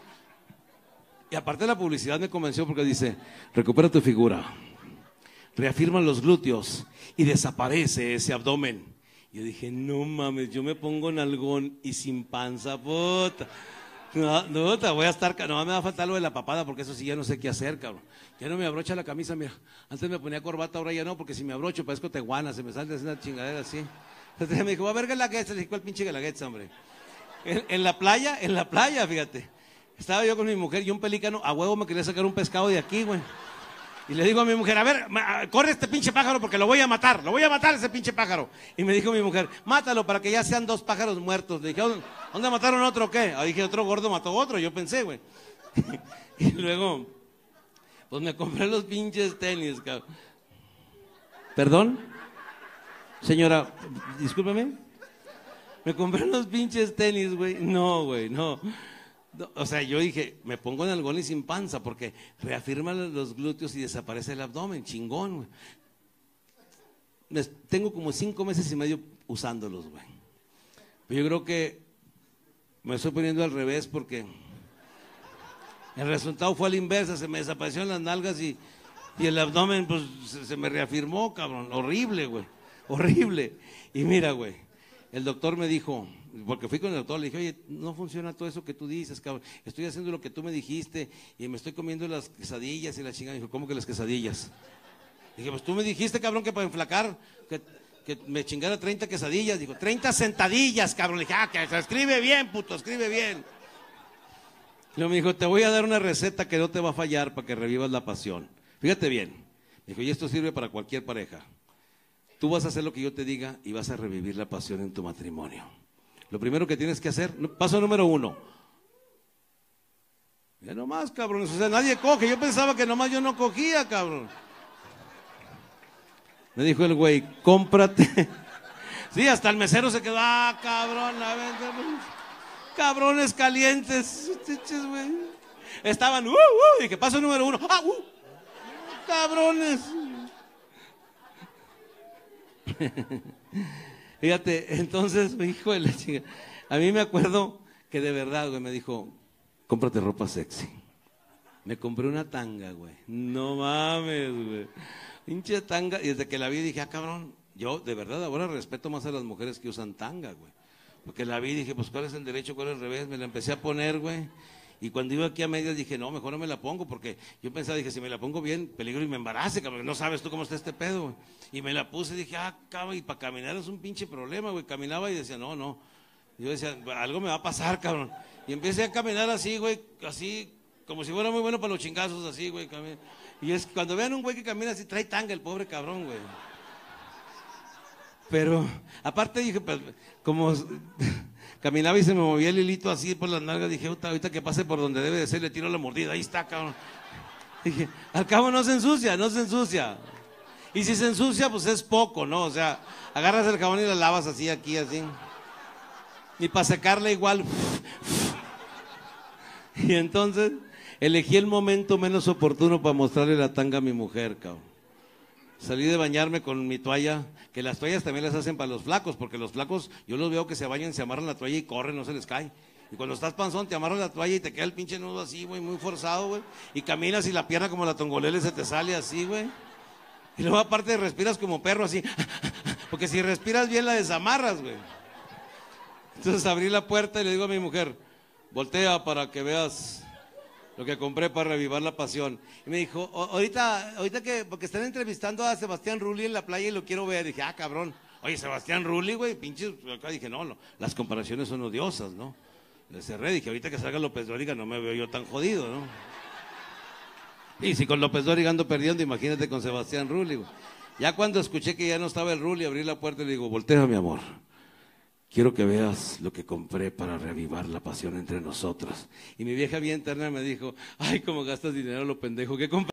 Y aparte la publicidad me convenció porque dice, recupera tu figura, reafirman los glúteos y desaparece ese abdomen. Yo dije, no mames, yo me pongo nalgón y sin panza, puta. No, no, te voy a estar, no me va a faltar lo de la papada porque eso sí ya no sé qué hacer, cabrón. Ya no me abrocha la camisa, mira. Antes me ponía corbata, ahora ya no, porque si me abrocho parezco teguana, se me sale una chingadera así. Entonces me dijo, va a ver Guelaguetza. Le dije, ¿cuál pinche Guelaguetza, hombre? En, en la playa, en la playa, fíjate. Estaba yo con mi mujer y un pelícano, a huevo me quería sacar un pescado de aquí, güey. Y le digo a mi mujer, a ver, corre este pinche pájaro porque lo voy a matar, lo voy a matar ese pinche pájaro. Y me dijo mi mujer, mátalo para que ya sean dos pájaros muertos. Le dije, ¿dónde mataron otro o qué? Ah, dije, otro gordo mató otro, yo pensé, güey. Y luego, pues me compré los pinches tenis, cabrón. ¿Perdón? Señora, discúlpeme. Me compré los pinches tenis, güey. No, güey, no. No, o sea, yo dije, me pongo en algón y sin panza porque reafirma los glúteos y desaparece el abdomen, chingón, güey. Tengo como cinco meses y medio usándolos, güey. Pero yo creo que me estoy poniendo al revés porque el resultado fue a la inversa, se me desaparecieron las nalgas y, y el abdomen pues se, se me reafirmó, cabrón, horrible, güey, horrible. Y mira, güey, el doctor me dijo, porque fui con el doctor, le dije, oye, no funciona todo eso que tú dices, cabrón. Estoy haciendo lo que tú me dijiste y me estoy comiendo las quesadillas y la chingada. Me dijo, ¿cómo que las quesadillas? Dije, pues tú me dijiste, cabrón, que para enflacar, que, que me chingara treinta quesadillas. Dijo, treinta sentadillas, cabrón. Le dije, ah, que se escribe bien, puto, escribe bien. Y luego me dijo, te voy a dar una receta que no te va a fallar para que revivas la pasión. Fíjate bien. Me dijo, y esto sirve para cualquier pareja. Tú vas a hacer lo que yo te diga y vas a revivir la pasión en tu matrimonio. Lo primero que tienes que hacer, paso número uno. Ya nomás, cabrón, o sea, nadie coge. Yo pensaba que nomás yo no cogía, cabrón. Me dijo el güey, cómprate. Sí, hasta el mesero se quedó, ah, cabrón, a ver, cabrones calientes. Estaban, uh, uh, dije, paso número uno, ah, uh, cabrones. Fíjate, entonces, hijo de la chinga, a mí me acuerdo que de verdad, güey, me dijo, cómprate ropa sexy. Me compré una tanga, güey. No mames, güey. Pinche tanga. Y desde que la vi dije, ah, cabrón, yo de verdad ahora respeto más a las mujeres que usan tanga, güey. Porque la vi y dije, pues cuál es el derecho, cuál es el revés. Me la empecé a poner, güey. Y cuando iba aquí a medias dije, no, mejor no me la pongo. Porque yo pensaba, dije, si me la pongo bien, peligro y me embarace, cabrón. No sabes tú cómo está este pedo, güey. Y me la puse y dije, ah, cabrón, y para caminar es un pinche problema, güey. Caminaba y decía, no, no. Yo decía, algo me va a pasar, cabrón. Y empecé a caminar así, güey, así, como si fuera muy bueno para los chingazos, así, güey. Y es cuando vean un güey que camina así, trae tanga el pobre cabrón, güey. Pero, aparte dije, pues, como caminaba y se me movía el hilito así por las nalgas, dije, ahorita que pase por donde debe de ser, le tiro la mordida, ahí está, cabrón. Dije, al cabo no se ensucia, no se ensucia. Y si se ensucia, pues es poco, ¿no? O sea, agarras el jabón y la lavas así, aquí, así. Y para secarla igual. Y entonces elegí el momento menos oportuno para mostrarle la tanga a mi mujer, cabrón. Salí de bañarme con mi toalla, que las toallas también las hacen para los flacos, porque los flacos, yo los veo que se bañan, se amarran la toalla y corren, no se les cae. Y cuando estás panzón, te amarras la toalla y te queda el pinche nudo así, güey, muy forzado, güey. Y caminas y la pierna como la tongolele se te sale así, güey. Y luego aparte respiras como perro así, porque si respiras bien la desamarras, güey. Entonces abrí la puerta y le digo a mi mujer, voltea para que veas lo que compré para revivar la pasión. Y me dijo, ahorita, ahorita que, porque están entrevistando a Sebastián Rulli en la playa y lo quiero ver. Dije, ah, cabrón, oye, Sebastián Rulli, güey, pinches. Acá dije, no, no, las comparaciones son odiosas, ¿no? Le cerré, dije, ahorita que salga López Dóriga no me veo yo tan jodido, ¿no? Y si con López Dóriga ando perdiendo, imagínate con Sebastián Rulli, güey. Ya cuando escuché que ya no estaba el Rulli, abrí la puerta y le digo, voltea, mi amor. Quiero que veas lo que compré para reavivar la pasión entre nosotros. Y mi vieja bien terna me dijo, ay, cómo gastas dinero lo pendejo, ¿qué compraste?